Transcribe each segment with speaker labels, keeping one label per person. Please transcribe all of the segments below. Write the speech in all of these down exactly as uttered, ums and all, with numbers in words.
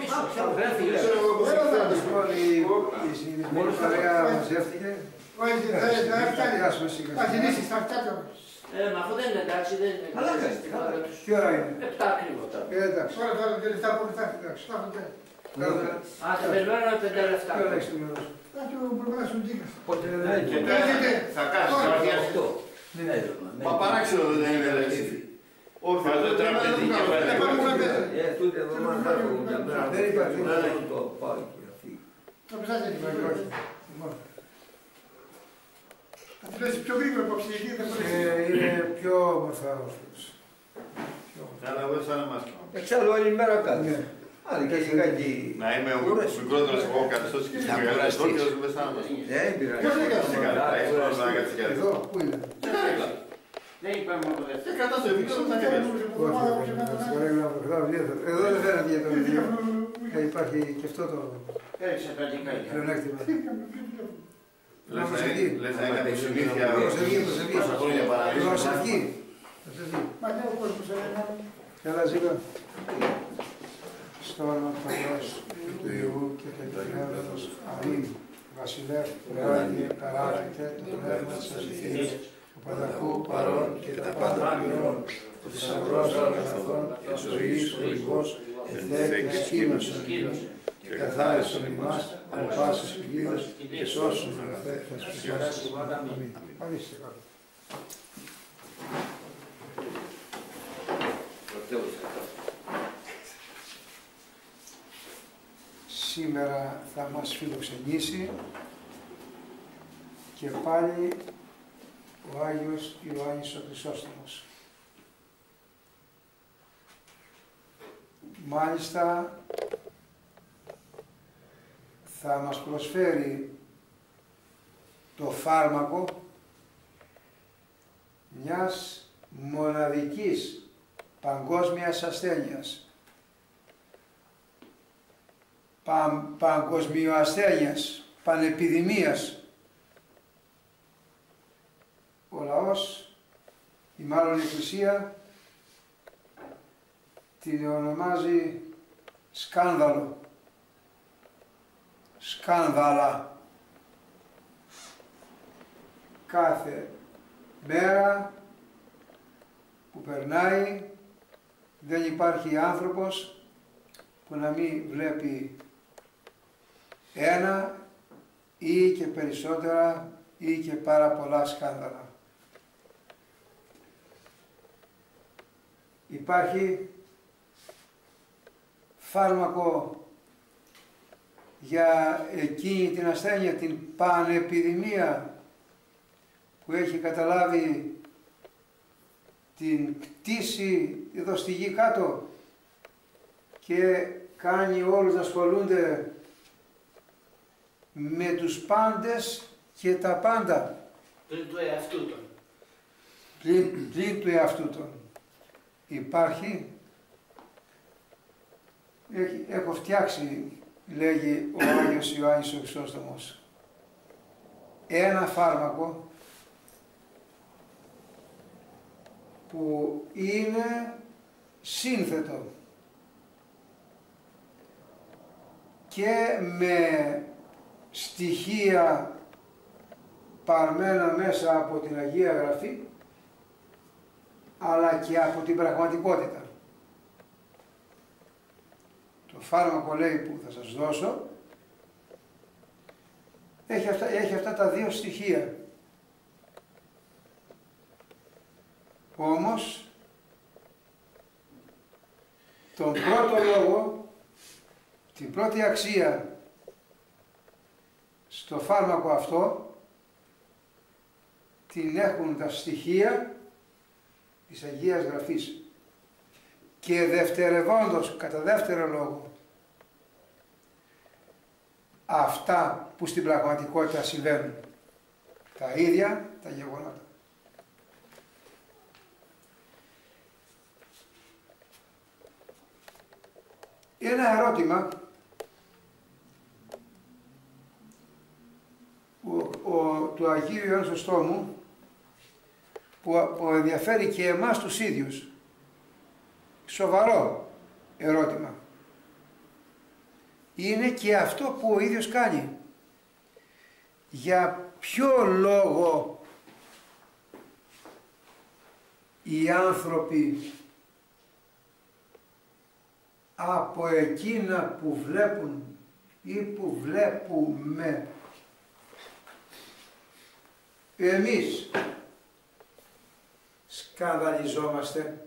Speaker 1: Η συνειδημένη παρέα μαζεύτηκε.
Speaker 2: Όχι, θα γεννήσεις, θα φτιάξω.
Speaker 3: Ε, μα αφού δεν είναι εντάξει, δεν είναι εντάξει.
Speaker 1: Τι ώρα είναι?
Speaker 3: Επτά ακριβώς.
Speaker 1: Εντάξει.
Speaker 2: Τώρα τώρα τα λεφτά που θα εντάξει.
Speaker 3: Α, θα περιμένω πέντε λεφτά.
Speaker 1: Τι ώρα έχεις το μυαλό σου?
Speaker 2: Θα και ο προπέρας σου δίκας.
Speaker 1: Πότε δεν
Speaker 2: Έρχεται.
Speaker 4: Θα κάνεις καρδιά αυτό. Μα παράξενο δεν είναι έτσι. Όχι, θα το τραπεζί και
Speaker 2: βάλε.
Speaker 5: Ε, τούτε εδώ μας έχουν μια μέρα.
Speaker 1: Δεν υπάρχει.
Speaker 5: Το πάει και αυτή.
Speaker 2: Θα πεισάζει την παραγωγή. Θα τη λες πιο γρήγορα από ψυχική, δεν μπορεί.
Speaker 1: Είναι πιο όμορφα όρθιος.
Speaker 4: Καλά, εγώ σαν εμάς.
Speaker 5: Εξάλλου άλλη μέρα κάτι. Άντε και σιγά και...
Speaker 4: Να είμαι ο μικρότερος εγώ καθιστός και ο μεγαλύτερος είμαι σαν εμάς.
Speaker 5: Δεν πειράζει.
Speaker 2: Ποιος δεν κάθεται.
Speaker 4: Έχεις πρόβλημα να κάτσεις και
Speaker 1: Εδώ, πού είναι?
Speaker 3: Δεν είπαμε από
Speaker 4: Και
Speaker 3: δεύτερο.
Speaker 4: κατάσταση, δεν ξέρω τι να κάνεις.
Speaker 1: Εδώ δεν φαίνεται για το βιβλίο. Υπάρχει και αυτό το
Speaker 3: Έριξε τα δικά ίδια.
Speaker 1: πλεονέκτημα.
Speaker 4: Λες να είναι συνήθεια
Speaker 1: Προσευχή,
Speaker 4: τόσα χρόνια παραδείγμα.
Speaker 1: προσευχή.
Speaker 2: Μα ναι, ο κόσμος είναι.
Speaker 1: Καλά ζήλω. Στο όνομα του Πατρός, του Υιού και του Αγίου Πνεύματος. Αμήν. Βασιλεύ, Κύριε, παράγεται το πνεύμα της αληθείας, του Πανταχού παρών και τα πάντα πληρών, ο θησαυρός των αγαθών και ζωής ο λιγός, εθέ και σκήνωσον και καθάρισον ημάς από πάσης πηγής και σώσον αγαθέ τα σπουδάσεις. Αμήν. Παρήστε κάτω. Σήμερα θα μας φιλοξενήσει και πάλι ο Άγιος Ιωάννης ο Χρυσόστομος. Μάλιστα θα μας προσφέρει το φάρμακο μιας μοναδικής παγκόσμιας ασθένειας. Πα, παγκοσμιοασθένειας, πανεπιδημίας. Ο λαός, ή μάλλον η Εκκλησία, την ονομάζει σκάνδαλο. Σκάνδαλα. Κάθε μέρα που περνάει δεν υπάρχει άνθρωπος που να μην βλέπει ένα ή και περισσότερα ή και πάρα πολλά σκάνδαλα. Υπάρχει φάρμακο για εκείνη την ασθένεια, την πανεπιδημία που έχει καταλάβει την κτήση εδώ στη γη κάτω και κάνει όλους να ασχολούνται με τους πάντες και τα πάντα.
Speaker 3: Πλην του εαυτού των.
Speaker 1: Πλην, πλην του εαυτού των. Υπάρχει, έχει, έχω φτιάξει, λέγει ο Άγιος Ιωάννης ο Χρυσόστομος, ένα φάρμακο που είναι σύνθετο και με στοιχεία παρμένα μέσα από την Αγία Γραφή αλλά και από την πραγματικότητα. Το φάρμακο, λέει, που θα σας δώσω έχει αυτά, έχει αυτά τα δύο στοιχεία. Όμως τον πρώτο λόγο, την πρώτη αξία στο φάρμακο αυτό την έχουν τα στοιχεία της Αγίας Γραφής και δευτερευόντως, κατά δεύτερο λόγο, αυτά που στην πραγματικότητα συμβαίνουν, τα ίδια τα γεγονότα. Ένα ερώτημα ο, ο, του Αγίου Ιωάννου Χρυσόστομου που, που ενδιαφέρει και εμάς τους ίδιους. Σοβαρό ερώτημα. είναι και αυτό που ο ίδιος κάνει. Για ποιο λόγο οι άνθρωποι από εκείνα που βλέπουν ή που βλέπουμε εμείς σκανδαλιζόμαστε?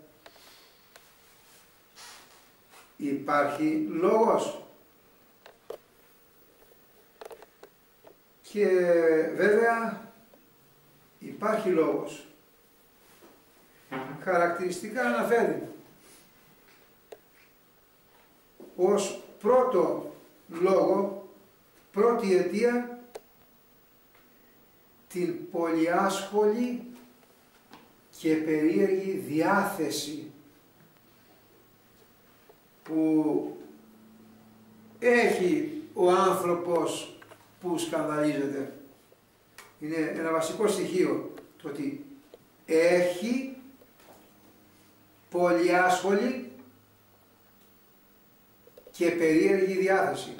Speaker 1: Υπάρχει λόγος. Και βέβαια υπάρχει λόγος. Χαρακτηριστικά αναφέρει ως πρώτο λόγο, πρώτη αιτία, την πολυάσχολη και περίεργη διάθεση που έχει ο άνθρωπος που σκανδαλίζεται. Είναι ένα βασικό στοιχείο το ότι έχει πολυάσχολη και περίεργη διάθεση.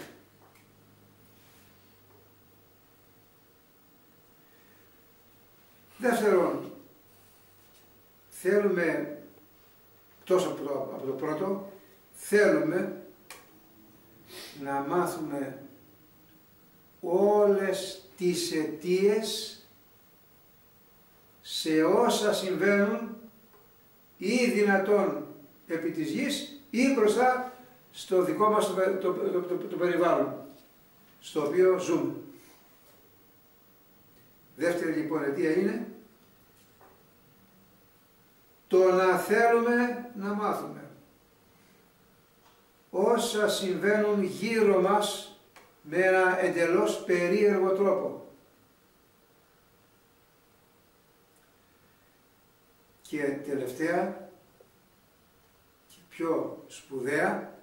Speaker 1: Δεύτερον, θέλουμε, τόσο από το, από το πρώτο, θέλουμε να μάθουμε όλες τις αιτίες σε όσα συμβαίνουν ή δυνατόν επί της γης ή μπροστά στο δικό μας το, το, το, το, το περιβάλλον, στο οποίο ζούμε. Δεύτερη λοιπόν αιτία είναι το να θέλουμε να μάθουμε όσα συμβαίνουν γύρω μας με ένα εντελώς περίεργο τρόπο. Και τελευταία και πιο σπουδαία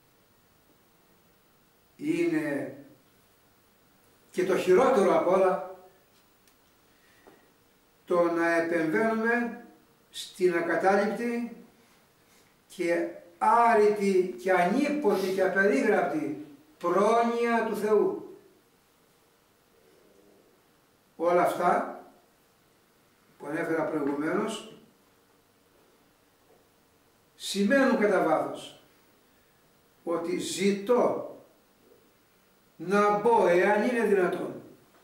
Speaker 1: είναι και το χειρότερο απ' όλα, το να επεμβαίνουμε στην ακατάληπτη και άρρητη και ανίποτη και απερίγραπτη πρόνοια του Θεού. Όλα αυτά που ανέφερα προηγουμένως σημαίνουν κατά βάθος ότι ζητώ να μπω, εάν είναι δυνατόν,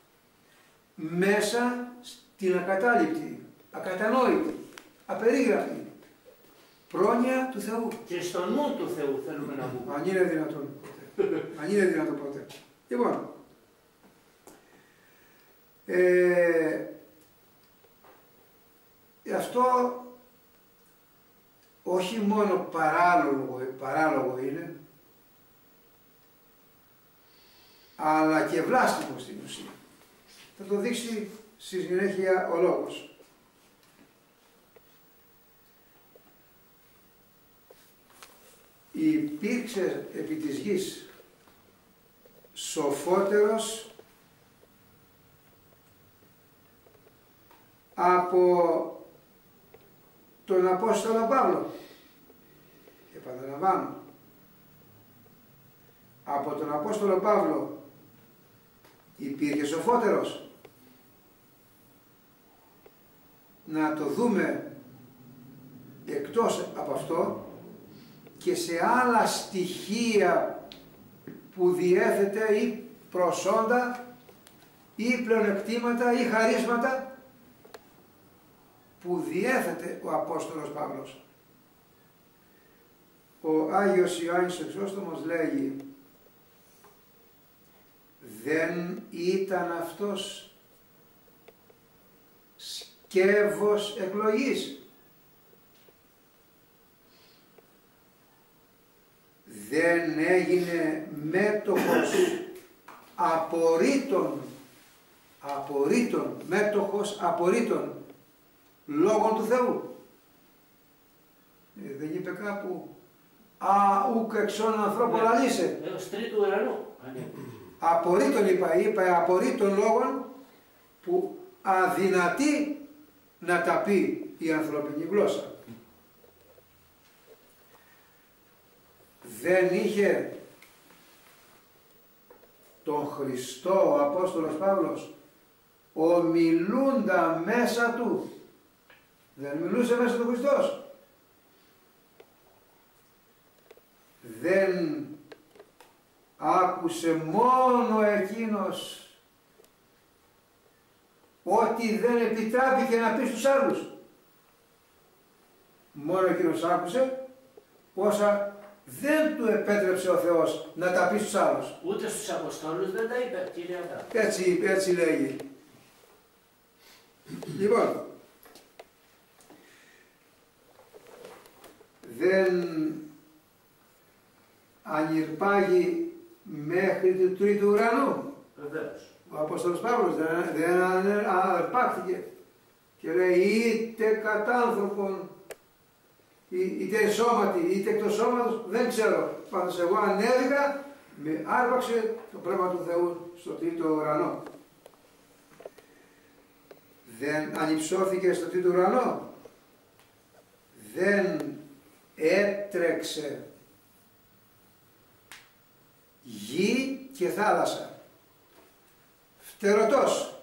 Speaker 1: μέσα στην ακατάληπτη, ακατανόητη, απερίγραπτη πρόνοια του Θεού.
Speaker 3: Και στο νου του Θεού θέλουμε να μπούμε.
Speaker 1: Αν είναι δυνατόν ποτέ. Αν είναι δυνατόν ποτέ. Λοιπόν, ε, αυτό όχι μόνο παράλογο, παράλογο είναι, αλλά και βλάστημο στην ουσία. Θα το δείξει στη συνέχεια ο λόγος. Υπήρξε επί της γης σοφότερος από τον Απόστολο Παύλο. Επαναλαμβάνω, από τον Απόστολο Παύλο υπήρχε σοφότερος. Να το δούμε εκτός από αυτό και σε άλλα στοιχεία που διέθετε ή προσόντα ή πλεονεκτήματα ή χαρίσματα που διέθετε ο Απόστολος Παύλος. Ο Άγιος Ιωάννης ο Χρυσόστομος λέγει, δεν ήταν αυτός σκεύος εκλογής? Δεν έγινε μέτοχος απορρίτων, απορρίτων, μέτοχος απορρίτων λόγων του Θεού? Ε, δεν είπε κάπου «Α, ουκ εξών ανθρώπων λαλήσε».
Speaker 3: Έως τρίτου ουρανού.
Speaker 1: Απορρίτων είπα, είπα απορρίτων λόγων που αδυνατεί να τα πει η ανθρώπινη γλώσσα. Δεν είχε Χριστό ο Απόστολος Παύλος ομιλούντα μέσα του. Δεν μιλούσε μέσα του Χριστός. Δεν άκουσε μόνο εκείνος ότι δεν επιτράπηκε να πει στους άλλους. Μόνο εκείνος άκουσε όσα δεν του επέτρεψε ο Θεός να τα πει στους άλλους.
Speaker 3: Ούτε στους Αποστόλους δεν τα είπε, κύριε Αδάμ.
Speaker 1: Έτσι, έτσι λέγει. Λοιπόν, δεν ανηρπάγει μέχρι του τρίτου ουρανού.
Speaker 3: Βεβαίως.
Speaker 1: Ο Απόστολος Παύλος δεν, δεν αναρπάχθηκε και λέει είτε κατά άνθρωπον, είτε σώματι, είτε εκτός σώματος, δεν ξέρω. Πάντως εγώ ανέβηκα, με άρπαξε το πνεύμα του Θεού στο τρίτο ουρανό. Δεν ανυψώθηκε στο τρίτο ουρανό. Δεν έτρεξε γη και θάλασσα. Φτερωτός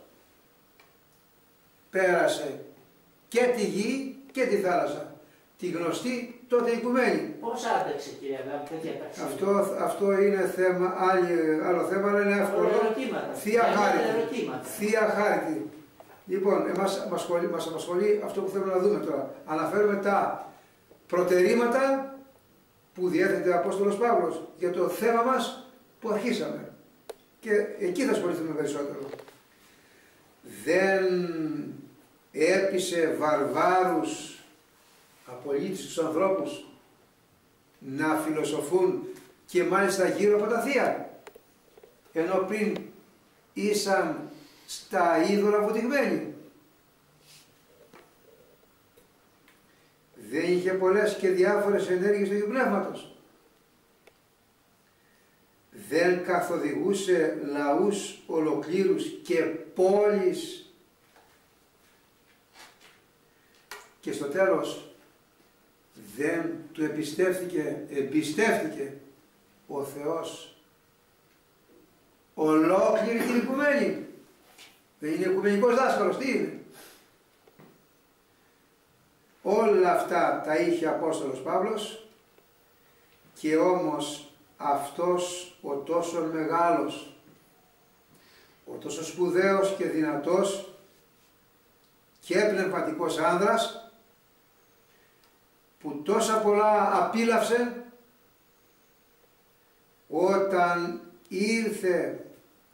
Speaker 1: πέρασε και τη γη και τη θάλασσα. Τη γνωστή τότε οικουμένη.
Speaker 3: Πώς άντεξε, κύριε Αδάμ, τέτοια ταξίδια?
Speaker 1: Αυτό, αυτό είναι θέμα, άλλη, άλλο θέμα, αλλά είναι εύκολο. Θεία χάρητη. Θεία χάρητη. Λοιπόν, εμάς μας απασχολεί, μας απασχολεί αυτό που θέλουμε να δούμε τώρα. Αναφέρουμε τα προτερήματα που διέθετε ο Απόστολος Παύλος για το θέμα μας που αρχίσαμε. Και εκεί θα ασχοληθούμε περισσότερο. Δεν έπεισε βαρβάρους απολύτως τους ανθρώπους να φιλοσοφούν και μάλιστα γύρω από τα θεία, ενώ πριν ήσαν στα είδωλα βουτυγμένοι. Δεν είχε πολλές και διάφορες ενέργειες του Αγίου Πνεύματος. Δεν καθοδηγούσε λαούς ολοκλήρους και πόλεις. Και στο τέλος δεν του εμπιστεύτηκε, εμπιστεύτηκε ο Θεός ολόκληρη την οικουμένη. Δεν είναι οικουμενικός δάσκαλος, τι είναι? Όλα αυτά τα είχε ο Απόστολος Παύλος και όμως αυτός ο τόσο μεγάλος, ο τόσο σπουδαίος και δυνατός και πνευματικός άνδρας που τόσα πολλά απίλαυσε, όταν ήρθε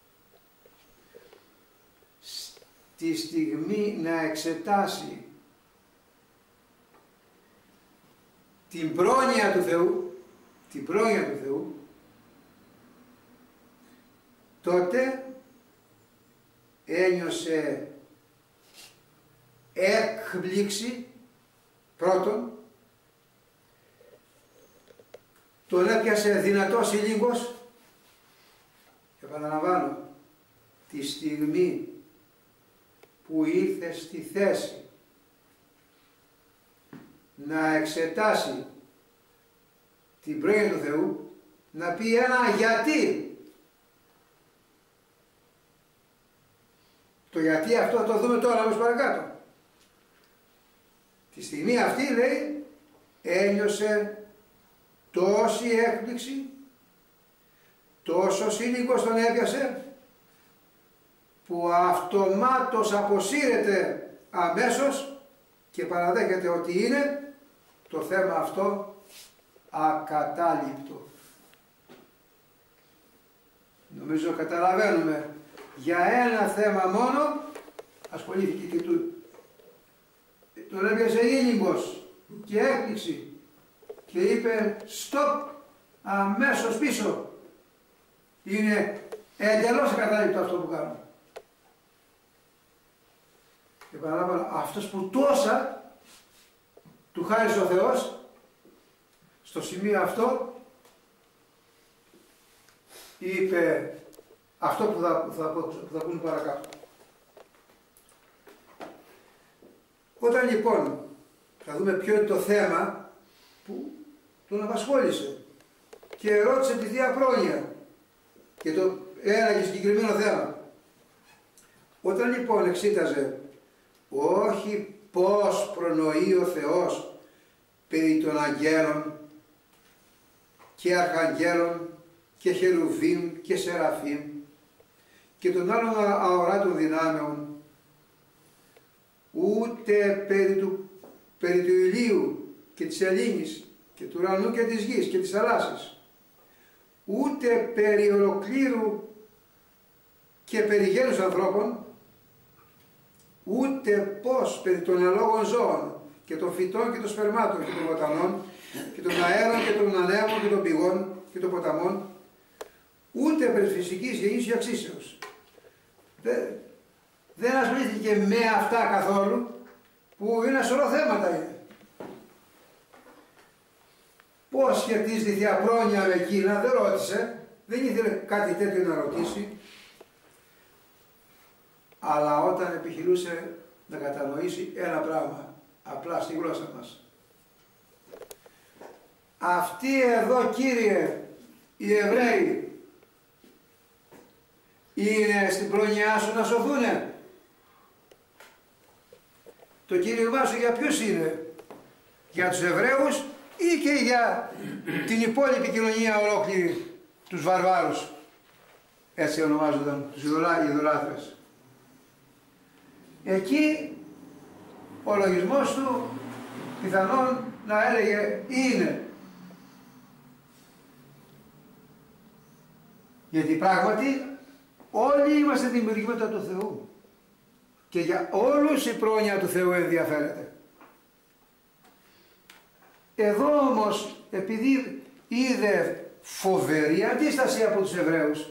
Speaker 1: στη στιγμή να εξετάσει την πρόνοια του Θεού, την πρόνοια του Θεού, τότε ένιωσε έκπληξη πρώτον, τον έπιασε δυνατός ήλιγκος, επαναλαμβάνω, τη στιγμή που ήρθε στη θέση να εξετάσει την πρόνοια του Θεού, να πει ένα γιατί. Το γιατί αυτό το δούμε τώρα όμως παρακάτω. Τη στιγμή αυτή, λέει, ένιωσε τόση έκπληξη, τόσο ήλιγκος τον έπιασε, που αυτομάτως αποσύρεται αμέσως και παραδέχεται ότι είναι το θέμα αυτό ακατάληπτο. Νομίζω καταλαβαίνουμε, για ένα θέμα μόνο ασχολήθηκε και του. Τον έπιασε ήλιγκος και έκπληξη και είπε stop, αμέσως πίσω. Είναι εντελώς ακατάληπτο αυτό που κάνω. Και παραλάβανα, αυτός που τόσα του χάρισε ο Θεός, στο σημείο αυτό είπε αυτό που θα, που θα, που θα πούμε παρακάτω. Όταν λοιπόν θα δούμε ποιο είναι το θέμα που τον απασχόλησε και ρώτησε τη Θεία Πρόνοια και το ένα και συγκεκριμένο θέμα. Όταν λοιπόν εξήταζε όχι πώς προνοεί ο Θεός περί των αγγέλων και αρχαγγέλων και χερουβίμ και σεραφίμ και των άλλων αοράτων δυνάμεων, ούτε περί του, περί του ηλίου και της ελήνης και του ουρανού και της γης και της θαλάσσης, ούτε περί ολοκλήρου και περί γένους ανθρώπων, ούτε πως περί των αλόγων ζώων και των φυτών και των σπερμάτων και των βοτανών και των αέρων και των ανέμων και των πηγών και των ποταμών, ούτε περί φυσικής γεννήσεως και αξίσεως. Δεν, δεν ασχολήθηκε με αυτά καθόλου, που είναι σωρό θέματα είναι. Πώς σχετίζεται η Θεία Πρόνοια με εκείνα, δεν ρώτησε, δεν ήθελε κάτι τέτοιο να ρωτήσει, αλλά όταν επιχειρούσε να κατανοήσει ένα πράγμα, απλά στη γλώσσα μας. Αυτοί εδώ, Κύριε, οι Εβραίοι, είναι στην πρόνοιά σου να σωθούνε. Το κήρυγμά σου για ποιους είναι? Για τους Εβραίους ή και για την υπόλοιπη κοινωνία ολόκληρη, τους βαρβάρους, έτσι ονομάζονταν, τους ειδωλάτρες. Εκεί ο λογισμός του πιθανόν να έλεγε είναι. Γιατί πράγματι όλοι είμαστε δημιουργήματα του Θεού και για όλους η πρόνοια του Θεού ενδιαφέρεται. Εδώ όμως, επειδή είδε φοβερή αντίσταση από τους Εβραίους,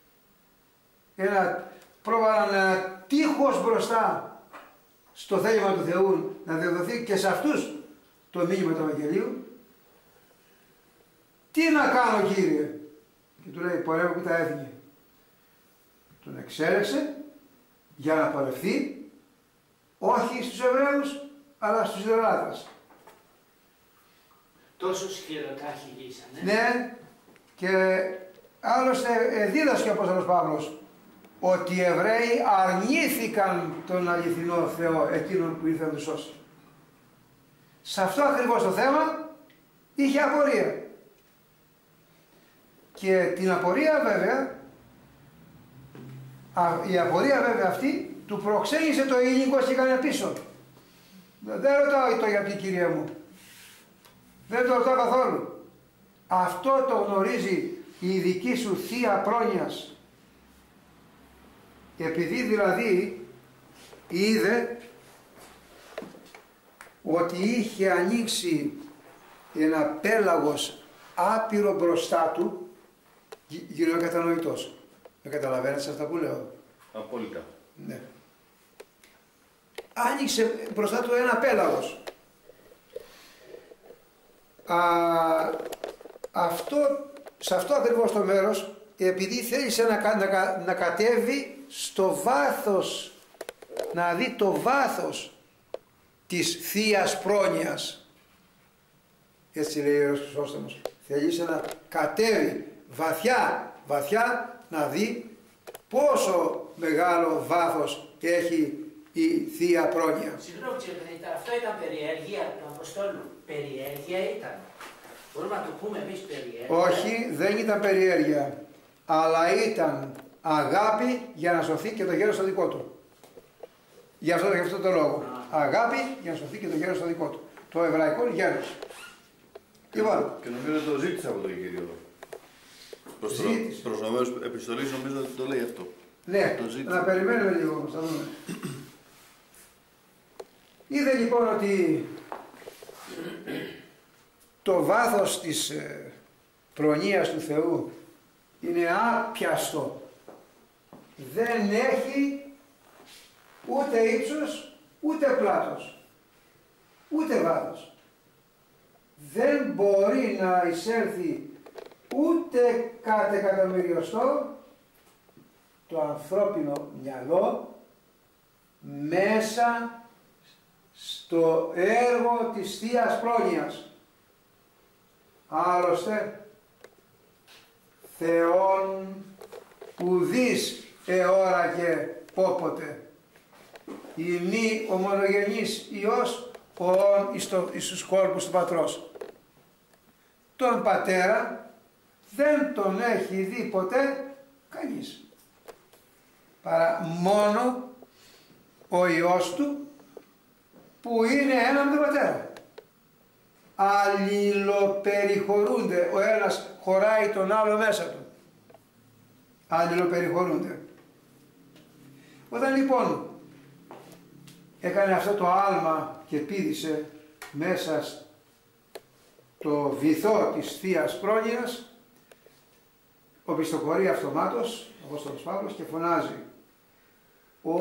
Speaker 1: ένα, πρόβαλαν ένα τείχος μπροστά στο θέλημα του Θεού να διαδοθεί και σε αυτούς το μήνυμα του Ευαγγελίου, τι να κάνω, Κύριε? Και του λέει, πορεύω που τα έθνη. Τον εξέλεξε για να πορευθεί όχι στους Εβραίους αλλά στους ειδωλάτρες.
Speaker 3: Τόσο σκληροτά χειρίσανε.
Speaker 1: Ναι, και άλλωστε δίδασκε ο Απόστολος Παύλος ότι οι Εβραίοι αρνήθηκαν τον αληθινό Θεό, εκείνον που ήρθε να τους σώσει. Σε αυτό ακριβώς το θέμα είχε απορία. Και την απορία βέβαια, η απορία βέβαια αυτή του προξένησε το ήλικο και έκανε πίσω. Δεν ρωτάω το γιατί, Κύριε μου. Δεν το ρωτάω καθόλου. Αυτό το γνωρίζει η δική σου Θεία Πρόνοιας. Επειδή δηλαδή είδε ότι είχε ανοίξει ένα πέλαγος άπειρο μπροστά του, γίνομαι κατανοητός. Με καταλαβαίνετε σε αυτά που λέω?
Speaker 4: Απόλυτα.
Speaker 1: Ναι. Άνοιξε μπροστά του ένα πέλαγος. Α, αυτό, σε αυτό ακριβώς το μέρος, επειδή θέλησε να, να, να κατέβει στο βάθος, να δει το βάθος της Θείας Πρόνοιας, έτσι λέει ο Ιερός Χρυσόστομος, θέλησε να κατέβει βαθιά, βαθιά να δει πόσο μεγάλο βάθος έχει η Θεία Πρόνοια.
Speaker 3: Συγγνώμη, αυτό ήταν περιέργεια του Αποστόλου. Περιέργεια ήταν. Μπορούμε να το πούμε εμείς περιέργεια?
Speaker 1: Όχι, δεν ήταν περιέργεια, αλλά ήταν αγάπη για να σωθεί και το γέρος το δικό του. Γι' αυτό, γι' αυτό το λόγο. Α. Αγάπη για να σωθεί και το γέρος το δικό του. Το εβραϊκό γέρος.
Speaker 4: Και, λοιπόν, και νομίζω το ζήτησα από τον Κύριο. Προς το Ρωμαίους επιστολής νομίζω ότι το λέει αυτό.
Speaker 1: Ναι, να περιμένουμε λίγο όμως, θα δούμε. Είδε λοιπόν ότι το βάθος της ε, προνοίας του Θεού είναι άπιαστο. Δεν έχει ούτε ύψος, ούτε πλάτος, ούτε βάθος. Δεν μπορεί να εισέλθει ούτε κάτι εκατομμυριωστό το ανθρώπινο μυαλό μέσα στο έργο της Θείας Πρόνοιας. Άλλωστε, Θεόν ουδείς εώρακε πόποτε. Η μη ομονογενής Υιός οών εις, το, εις τους κόλπους του Πατρός. Τον Πατέρα δεν τον έχει δει ποτέ κανείς, παρά μόνο ο Υιός του που είναι ένα με τον Πατέρα. Αλληλοπεριχωρούνται, ο ένας χωράει τον άλλο μέσα του. Αλληλοπεριχωρούνται. Όταν λοιπόν έκανε αυτό το άλμα και πήδησε μέσα στο βυθό της Θείας Πρόνοιας, ο πιστοχωρεί αυτομάτως, ο Απόστολος Παύλος, και φωνάζει: «Ο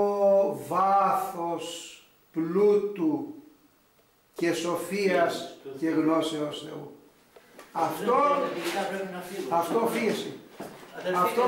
Speaker 1: βάθος πλούτου και σοφίας και γνώσεως Θεού». Αυτό, αυτό φύγεσαι. Αυτό,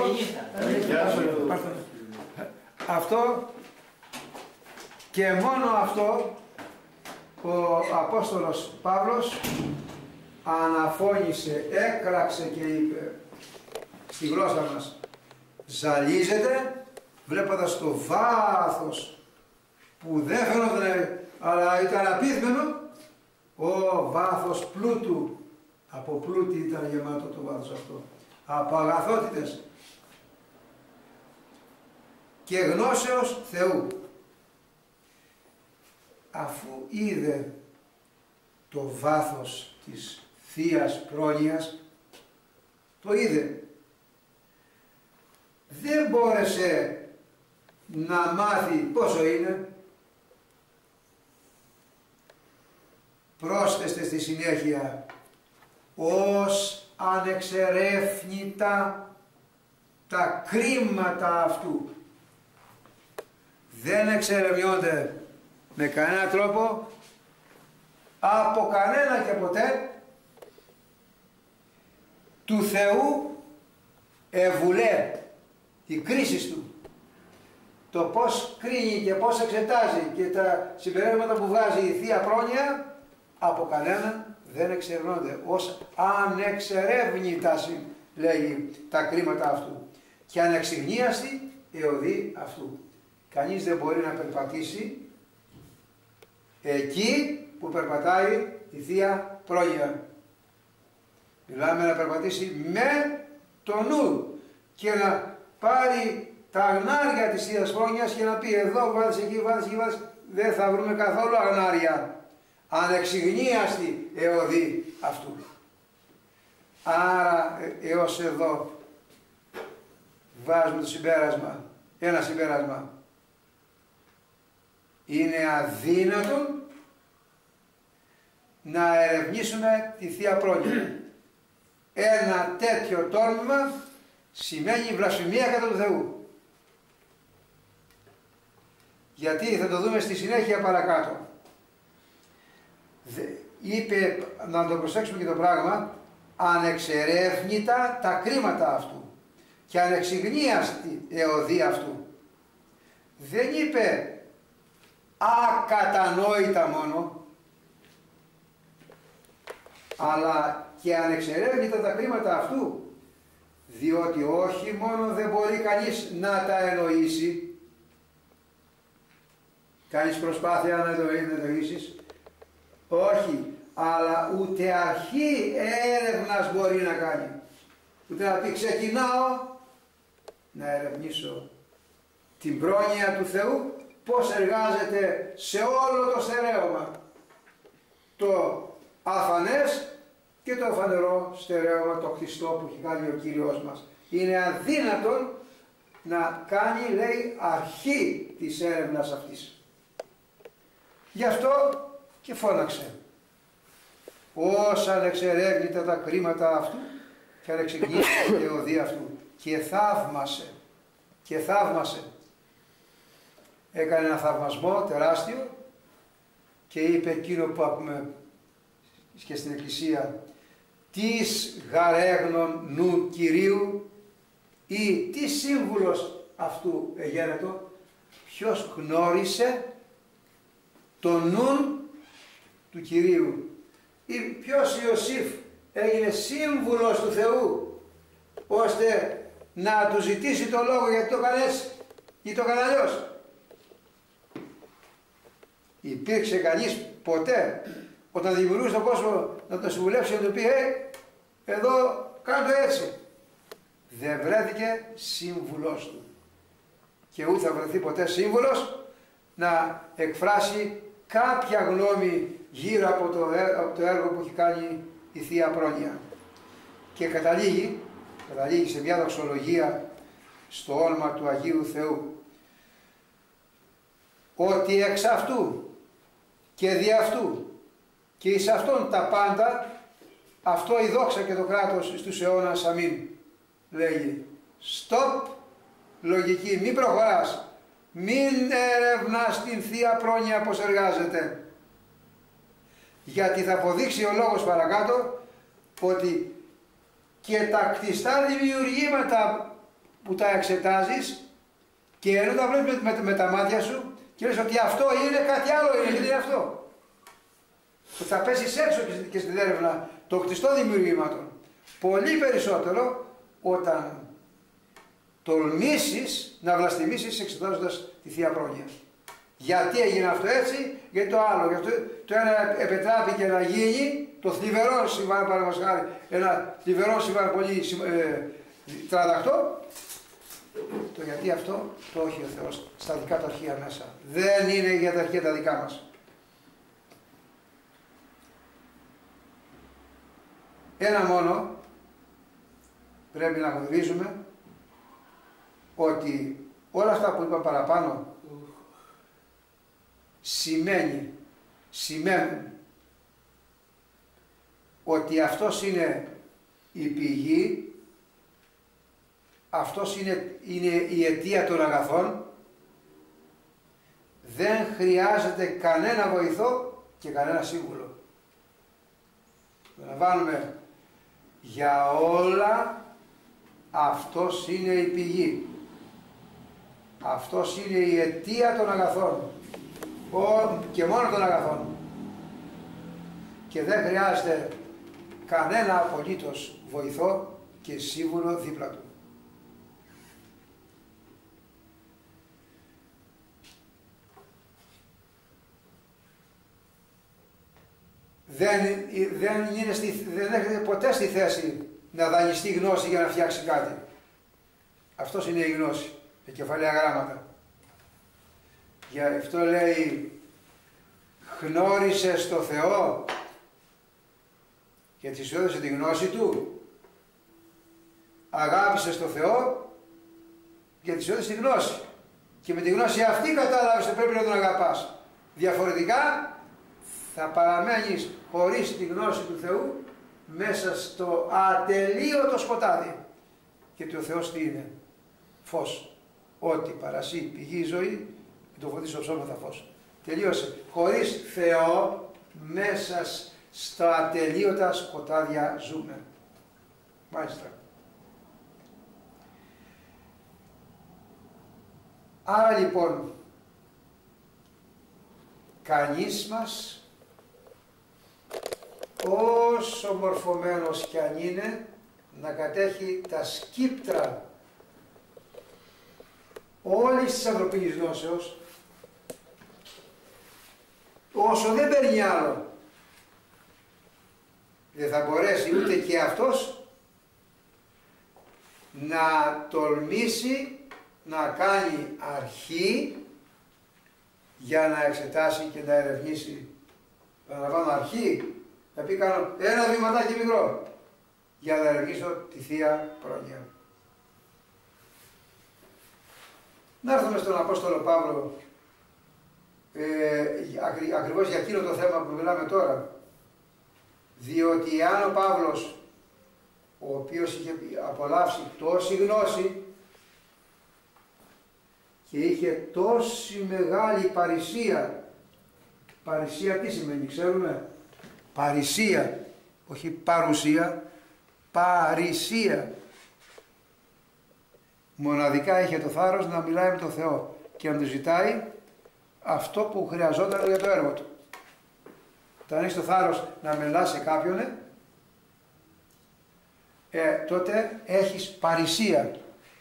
Speaker 1: αυτό και μόνο αυτό ο Απόστολος Παύλος αναφώνησε, έκραξε και είπε στη γλώσσα μας: ζαλίζεται βλέποντας το βάθος που δεν φαινόταν αλλά ήταν απίθμενο, ο βάθος πλούτου. Από πλούτη ήταν γεμάτο το βάθος αυτό, από αγαθότητες και γνώσεως Θεού. Αφού είδε το βάθος της Θείας Πρόνοιας, το είδε, δεν μπόρεσε να μάθει πόσο είναι. Πρόσθεστε στη συνέχεια: ως ανεξερεύνητα τα κρίματα αυτού. Δεν εξερευνιόνται με κανένα τρόπο, από κανένα και ποτέ, του Θεού ευουλέ, η κρίση του. Το πώς κρίνει και πώς εξετάζει και τα συμπεράσματα που βγάζει η Θεία Πρόνοια, από κανένα δεν εξερευνώνται, ως ανεξερεύνητα λέγει τα κρίματα αυτού και ανεξιγνίαστη εωδή αυτού. Κανείς δεν μπορεί να περπατήσει εκεί που περπατάει η Θεία Πρόνοια. Μιλάμε να περπατήσει με το νου και να πάρει τα αγνάρια της Θείας Πρόνοιας και να πει εδώ βάζεις, εκεί βάζεις, εκεί βάζεις. Δεν θα βρούμε καθόλου αγνάρια. Ανεξιγνίαστη εωδή αυτού. Άρα έως εδώ βάζουμε το συμπέρασμα, ένα συμπέρασμα. Είναι αδύνατο να ερευνήσουμε τη Θεία Πρόνοια. Ένα τέτοιο τόλμημα σημαίνει βλασφημία κατά του Θεού. Γιατί θα το δούμε στη συνέχεια παρακάτω. Είπε, να το προσέξουμε και το πράγμα, ανεξερεύνητα τα κρίματα αυτού και ανεξιγνίαστη εωδή αυτού. Δεν είπε ακατανόητα μόνο, αλλά και ανεξερεύνητα τα κρίματα αυτού, διότι όχι μόνο δεν μπορεί κανείς να τα εννοήσει, κάνεις προσπάθεια να το εννοήσεις, όχι, αλλά ούτε αρχή έρευνας μπορεί να κάνει. Ούτε να πει ξεκινάω να ερευνήσω την πρόνοια του Θεού, πώς εργάζεται σε όλο το στερέωμα, το αφανές και το φανερό στερέωμα, το χτιστό που έχει κάνει ο Κύριος μας. Είναι αδύνατον να κάνει, λέει, αρχή της έρευνας αυτής. Γι' αυτό και φώναξε: ως ανεξερεύνητα τα κρίματα αυτού και ανεξεγνίαστη η εωδή αυτού. Και θαύμασε, και θαύμασε. Έκανε ένα θαυμασμό τεράστιο και είπε εκείνο που ακούμε και στην Εκκλησία: «Τις γαρέγνων νου Κυρίου» ή «Τι σύμβουλος αυτού εγένετο», ποιος γνώρισε το νου του Κυρίου, ή ποιος Ιωσήφ έγινε σύμβουλος του Θεού ώστε να του ζητήσει το λόγο γιατί το έκανε έτσι ή το έκανε αλλιώς. Υπήρξε κανείς ποτέ όταν δημιουργούσε τον κόσμο να τον συμβουλεύσει και να του πει «Ε, εδώ κάνω το έτσι». Δεν βρέθηκε σύμβουλος του. Και ούτε θα βρεθεί ποτέ σύμβουλος να εκφράσει κάποια γνώμη γύρω από το, από το έργο που έχει κάνει η Θεία Πρόνοια. Και καταλήγει, καταλήγει σε μια δοξολογία στο όνομα του Αγίου Θεού ότι εξ αυτού και δι' αυτού και εις αυτόν τα πάντα αυτό η δόξα και το κράτος στους αιώνας αμήν. Λέγει stop, λογική, μην προχωράς, μην ερευνάς την Θεία Πρόνοια πως εργάζεται, γιατί θα αποδείξει ο λόγος παρακάτω ότι και τα κτιστά δημιουργήματα που τα εξετάζεις και ενώ τα βλέπεις με, με, με τα μάτια σου και λες ότι αυτό είναι κάτι άλλο, είναι, γιατί είναι αυτό. Ότι θα πέσεις έξω και στην έρευνα των κτιστών δημιουργήματων. Πολύ περισσότερο όταν τολμήσεις να βλαστημίσεις εξετάζοντας τη Θεία Πρόνοια. Γιατί έγινε αυτό έτσι, γιατί το άλλο. Γιατί το ένα επιτράπηκε να γίνει, το θλιβερό συμβάν, παραδείγματος χάρη, ένα θλιβερό συμβάν πολύ ε, τρανταχτό. Το γιατί αυτό το έχει ο Θεός στα δικά του αρχεία μέσα. Δεν είναι για τα αρχεία τα δικά μας. Ένα μόνο πρέπει να γνωρίζουμε ότι όλα αυτά που είπα παραπάνω σημαίνει, σημαίνουν ότι αυτός είναι η πηγή, αυτός είναι, είναι η αιτία των αγαθών, δεν χρειάζεται κανένα βοηθό και κανένα σύμβουλο. Να βάλουμε για όλα αυτός είναι η πηγή. Αυτός είναι η αιτία των αγαθών. Ο, και μόνο των αγαθών. Και δεν χρειάζεται κανένα απολύτως βοηθό και σύμβουλο δίπλα του. Δεν, δεν, είναι στη, δεν έρχεται ποτέ στη θέση να δανειστεί γνώση για να φτιάξει κάτι. Αυτός είναι η γνώση, με κεφαλαία γράμματα. Γι' αυτό λέει, γνώρισες το Θεό και σου έδωσε τη γνώση Του. Αγάπησες το Θεό και σου έδωσε τη γνώση. Και με τη γνώση αυτή κατάλαβες ότι πρέπει να τον αγαπάς. Διαφορετικά θα παραμένεις χωρίς τη γνώση του Θεού μέσα στο ατελείωτο σκοτάδι. Γιατί ο Θεός τι είναι? Φως. Ό,τι παρασύ πηγή ζωή, το φωτίσει στο ψώμα θα φως. Τελείωσε. Χωρίς Θεό μέσα στα ατελείωτα σκοτάδια ζούμε. Μάλιστα. Άρα λοιπόν, κανείς μας, όσο μορφωμένος κι αν είναι, να κατέχει τα σκύπτρα όλης της ανθρωπίνης γνώσεως, όσο δεν παίρνει άλλο, δεν θα μπορέσει ούτε και αυτός να τολμήσει να κάνει αρχή για να εξετάσει και να ερευνήσει. Παραλαμβάνω αρχή, να πει κάνω ένα βήματάκι μικρό για να ερευνήσω τη Θεία Πρόνοια. Να έρθουμε στον Απόστολο Παύλο ε, ακρι, ακριβώς για εκείνο το θέμα που μιλάμε τώρα. Διότι αν ο Παύλος, ο οποίος είχε απολαύσει τόση γνώση και είχε τόση μεγάλη παρησία, παρησία τι σημαίνει ξέρουμε? Παρησία, όχι παρουσία, παρησία. Μοναδικά είχε το θάρρος να μιλάει με τον Θεό και να του ζητάει αυτό που χρειαζόταν για το έργο του. Όταν έχεις το θάρρος να μιλάς σε κάποιον, ε, τότε έχεις παρησία.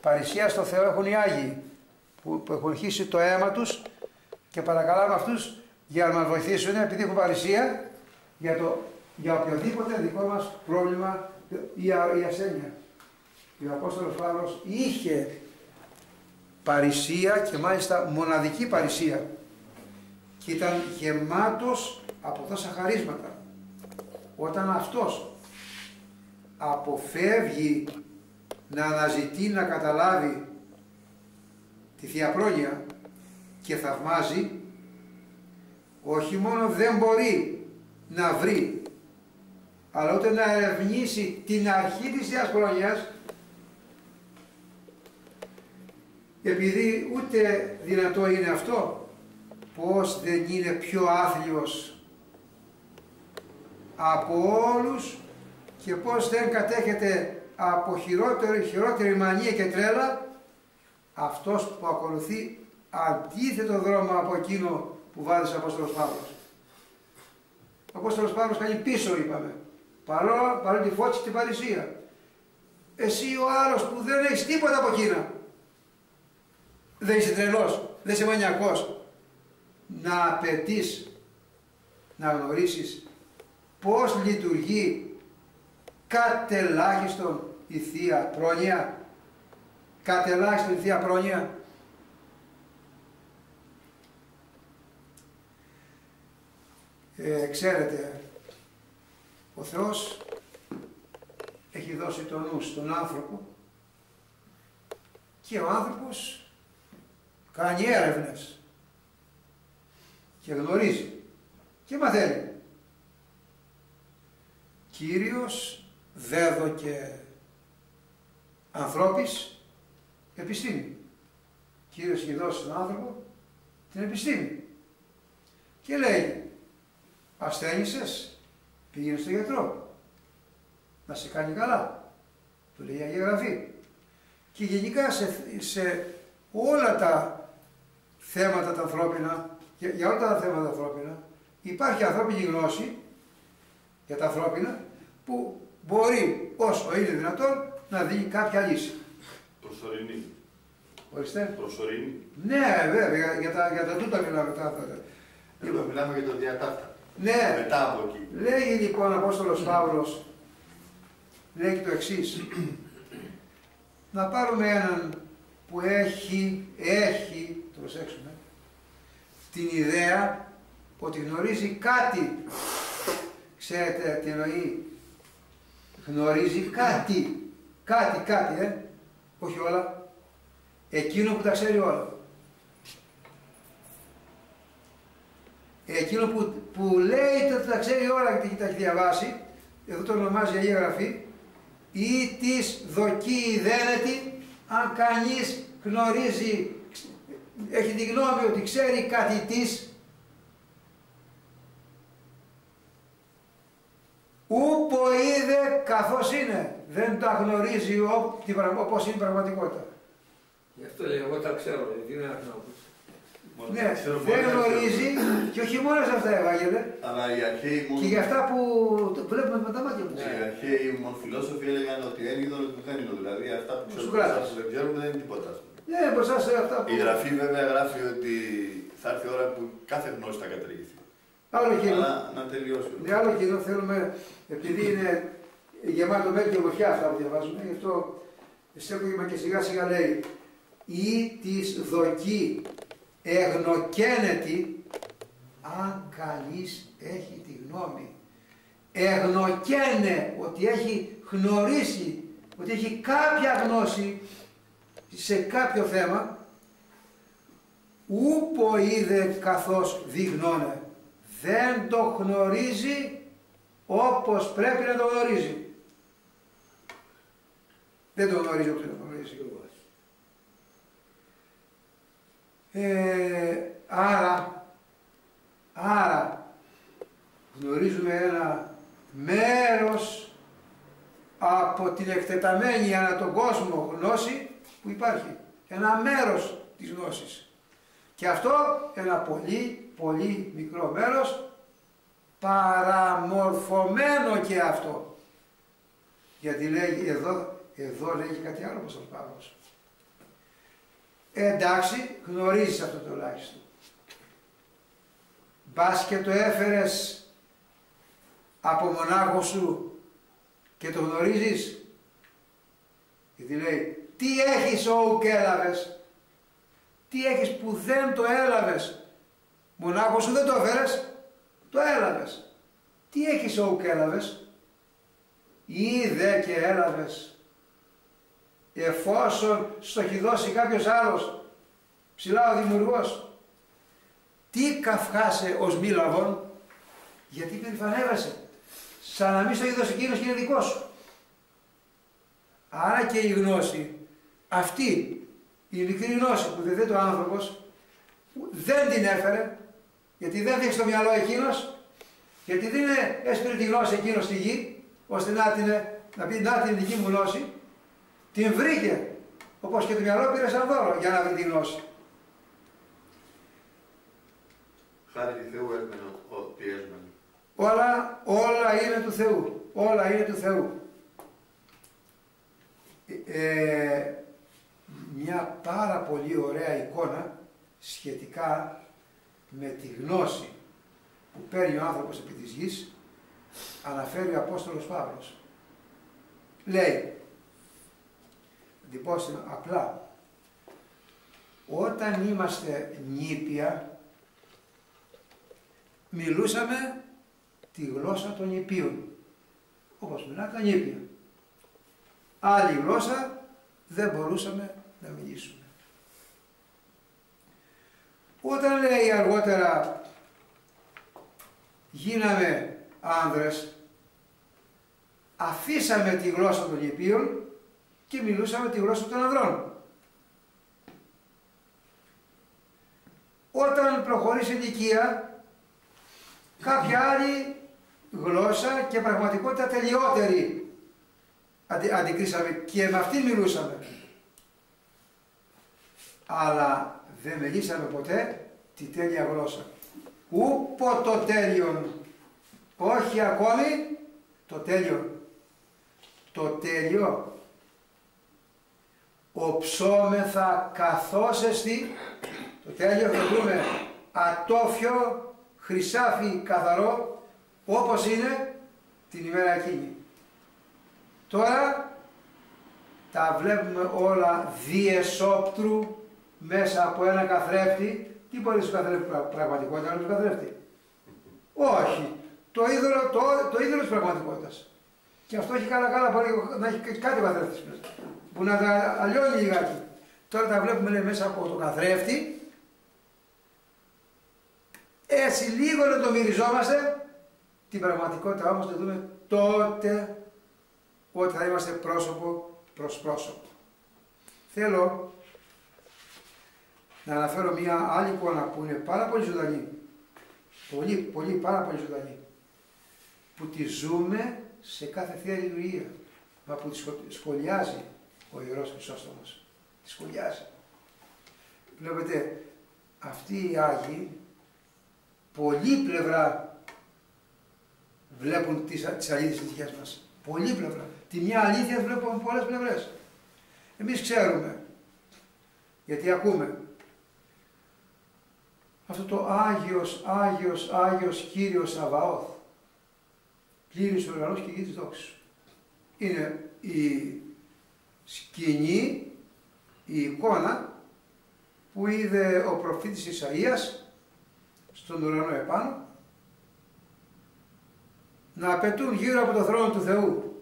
Speaker 1: Παρησία στο Θεό έχουν οι Άγιοι που, που έχουν χύσει το αίμα τους και παρακαλάμε αυτούς για να μας βοηθήσουν επειδή έχουν παρησία για, το, για οποιοδήποτε δικό μας πρόβλημα ή, ή ασθένεια. Ο Απόστολος Παύλος είχε παρησία και μάλιστα μοναδική παρησία και ήταν γεμάτος από τόσα χαρίσματα. Όταν αυτός αποφεύγει να αναζητεί, να καταλάβει τη Θεία Πρόνοια και θαυμάζει, όχι μόνο δεν μπορεί να βρει, αλλά ούτε να ερευνήσει την αρχή της Θείας Πρόνοιας, επειδή ούτε δυνατό είναι αυτό, πως δεν είναι πιο άθλιος από όλους και πως δεν κατέχεται από χειρότερη, χειρότερη μανία και τρέλα αυτός που ακολουθεί αντίθετο δρόμο από εκείνο που βάδισε ο Απόστολος Παύλος. Ο Απόστολος Παύλος κάνει πίσω, είπαμε, παρόλο, παρόλο τη φώτιση και την παρησία. Εσύ ο άλλος που δεν έχεις τίποτα από εκείνα, δεν είσαι τρελός, δεν είσαι μανιακός, να απαιτείς να γνωρίσεις πώς λειτουργεί κατελάχιστον η Θεία Πρόνοια, κατελάχιστον η Θεία Πρόνοια. Ε, ξέρετε, ο Θεός έχει δώσει το νου στον άνθρωπο και ο άνθρωπος κάνει έρευνες και γνωρίζει και μαθαίνει. Κύριος δέδωκε ανθρώπης επιστήμη. Κύριος έχει δώσει στον άνθρωπο την επιστήμη. Και λέει, ασθένησες, πήγαινε στον γιατρό, να σε κάνει καλά. Του λέει η Αγία Γραφή. Και γενικά σε, σε όλα τα θέματα τα ανθρώπινα, για, για όλα τα θέματα τα ανθρώπινα, υπάρχει ανθρώπινη γνώση για τα ανθρώπινα που μπορεί όσο είναι δυνατόν να δίνει κάποια λύση.
Speaker 4: Προσωρινή.
Speaker 1: Ορίστε.
Speaker 4: Προσωρινή.
Speaker 1: Ναι, βέβαια, για, για τα, για τα τούτα μιλάμε. Τα,
Speaker 4: Εδώ μιλάμε για το διατάφτα.
Speaker 1: Ναι.
Speaker 4: Μετά από εκεί.
Speaker 1: Λέει λοιπόν ο Απόστολος Παύλος, λέει το εξής. Να πάρουμε έναν που έχει, έχει, το προσέξουμε, την ιδέα ότι γνωρίζει κάτι. Ξέρετε τι εννοεί? Γνωρίζει κάτι. Κάτι, κάτι, ε. Όχι όλα. Εκείνο που τα ξέρει όλα. Εκείνο που, που λέει ότι τα ξέρει όλα και τα έχει διαβάσει, εδώ το ονομάζει η Αγία Γραφή, ή της δοκεί ιδένετη, αν κανείς γνωρίζει, έχει τη γνώμη ότι ξέρει κάτι της, ούπο είδε καθώς είναι, δεν τα γνωρίζει όπως είναι η πραγματικότητα.
Speaker 5: Γι' αυτό λέει, εγώ τα ξέρω, τι είναι να γνωρίζω.
Speaker 1: Ναι, δεν γνωρίζει και όχι μόνο σε αυτά, Ευάγγελε,
Speaker 4: αλλά οι αρχαίοι μόνο...
Speaker 1: και για αυτά που βλέπουμε με τα μάτια μας.
Speaker 4: Οι αρχαίοι μόνο φιλόσοφοι έλεγαν ότι είναι είδωλο του δεν είναι, δηλαδή αυτά που ξέρουμε που δεν ξέρουμε δεν είναι τίποτα.
Speaker 1: Ναι, μπροστά σε αυτά που...
Speaker 4: Η Γραφή βέβαια γράφει ότι θα έρθει η ώρα που κάθε γνώση θα καταργηθεί.
Speaker 1: Άλλο κοινό.
Speaker 4: Αλλά να τελειώσει.
Speaker 1: Ναι, άλλο κοινό θέλουμε, επειδή είναι γεμάτο με και ομορφιά αυτά που διαβάζουμε, γι' αυτό στέκουμε και σιγά σιγά λέει ή της δοκεί εγνοκαίνετη, αν κανείς έχει τη γνώμη. Εγνοκαίνε, ότι έχει γνωρίσει, ότι έχει κάποια γνώση σε κάποιο θέμα, ούπο είδε καθώς διγνώνε. Δεν το γνωρίζει όπως πρέπει να το γνωρίζει. Δεν το γνωρίζει όπως πρέπει να το γνωρίζει. Ε, άρα, άρα γνωρίζουμε ένα μέρος από την εκτεταμένη ανά τον κόσμο γνώση που υπάρχει. Ένα μέρος της γνώσης. Και αυτό ένα πολύ πολύ μικρό μέρος, παραμορφωμένο και αυτό. Γιατί λέει εδώ, εδώ λέει κάτι άλλο όπως ο Παύλος. Ε, εντάξει, γνωρίζεις αυτό το ελάχιστο. Μπας και το έφερες από μονάχο σου και το γνωρίζεις. Γιατί λέει, τι έχεις όου και έλαβες, τι έχεις που δεν το έλαβες. Μονάχο σου δεν το έφερες, το έλαβες. Τι έχεις όου και έλαβες, είδε και έλαβες. Εφόσον στο έχει δώσει κάποιος άλλος, ψηλά ο δημιουργός, τι καυχάσαι ως μη λαβών, γιατί περηφανεύεσαι, σαν να μην στο έχει δώσει εκείνος και είναι δικό σου. Άρα και η γνώση, αυτή η μικρή γνώση που δεν το άνθρωπος, δεν την έφερε, γιατί δεν δείξει το μυαλό εκείνος, γιατί δεν είναι έσπηρη τη γνώση εκείνος στη γη, ώστε να, την, να πει να την δική μου γνώση, την βρήκε, όπως και το μυαλό πήρε σαν δώρο για να βρει τη γνώση.
Speaker 4: Χάρη του Θεού έμενε ο πιέσμενο.
Speaker 1: Όλα, όλα είναι του Θεού, όλα είναι του Θεού. Ε, μια πάρα πολύ ωραία εικόνα σχετικά με τη γνώση που παίρνει ο άνθρωπος επί της γης αναφέρει ο Απόστολος Παύλος. Λέει, εντυπώσιμα απλά, όταν είμαστε νήπια μιλούσαμε τη γλώσσα των νηπίων, όπως μιλά τα νήπια. Άλλη γλώσσα δεν μπορούσαμε να μιλήσουμε. Όταν λέει αργότερα γίναμε άνδρες, αφήσαμε τη γλώσσα των νηπίων και μιλούσαμε τη γλώσσα των ανδρών. Όταν προχωρήσει η ηλικία, κάποια άλλη γλώσσα και πραγματικότητα τελειότερη αντι, αντικρίσαμε και με αυτή μιλούσαμε. Αλλά δεν μιλήσαμε ποτέ τη τέλεια γλώσσα. Ούπο το τέλειον, όχι ακόμη το τέλειον. Το τέλειο, οψόμεθα καθώς εστι, το τέλειο θα βρούμε ατόφιο, χρυσάφι καθαρό, όπως είναι την ημέρα εκείνη. Τώρα τα βλέπουμε όλα διεσόπτρου μέσα από ένα καθρέφτη. Τι μπορεί να σου καθρέφτη πραγματικότητα, να σου καθρέφτη. Όχι. Το είδωλο, το, το είδωλο της πραγματικότητας. Και αυτό έχει καλά καλά μπορεί να έχει κάτι ο καθρέφτης μέσα, που να τα αλλιώνει λιγάκι. Τώρα τα βλέπουμε λέει, μέσα από το καθρέφτη. Έτσι λίγο να το μυριζόμαστε, την πραγματικότητα όμως να δούμε τότε ότι θα είμαστε πρόσωπο προς πρόσωπο. Θέλω να αναφέρω μια άλλη εικόνα που είναι πάρα πολύ ζωντανή, πολύ, πολύ, πάρα πολύ ζωντανή, που τη ζούμε σε κάθε Θεία Λειτουργία, μα που τη σχολιάζει ο Ιερός Χρυσόστομος, τη σχολιάζει. Βλέπετε, αυτοί οι Άγιοι πολλή πλευρά βλέπουν τις, τις αλήθειες της δικές μας. Πολλή πλευρά. Τη μια αλήθεια βλέπουμε από πολλές πλευρές. Εμείς ξέρουμε, γιατί ακούμε, αυτό το Άγιος, Άγιος, Άγιος Κύριος Σαβαώθ, πλήρης ουρανός και γη της δόξης. Είναι η σκηνή, η εικόνα που είδε ο προφήτης Ισαΐας στον ουρανό επάνω, να απαιτούν γύρω από το θρόνο του Θεού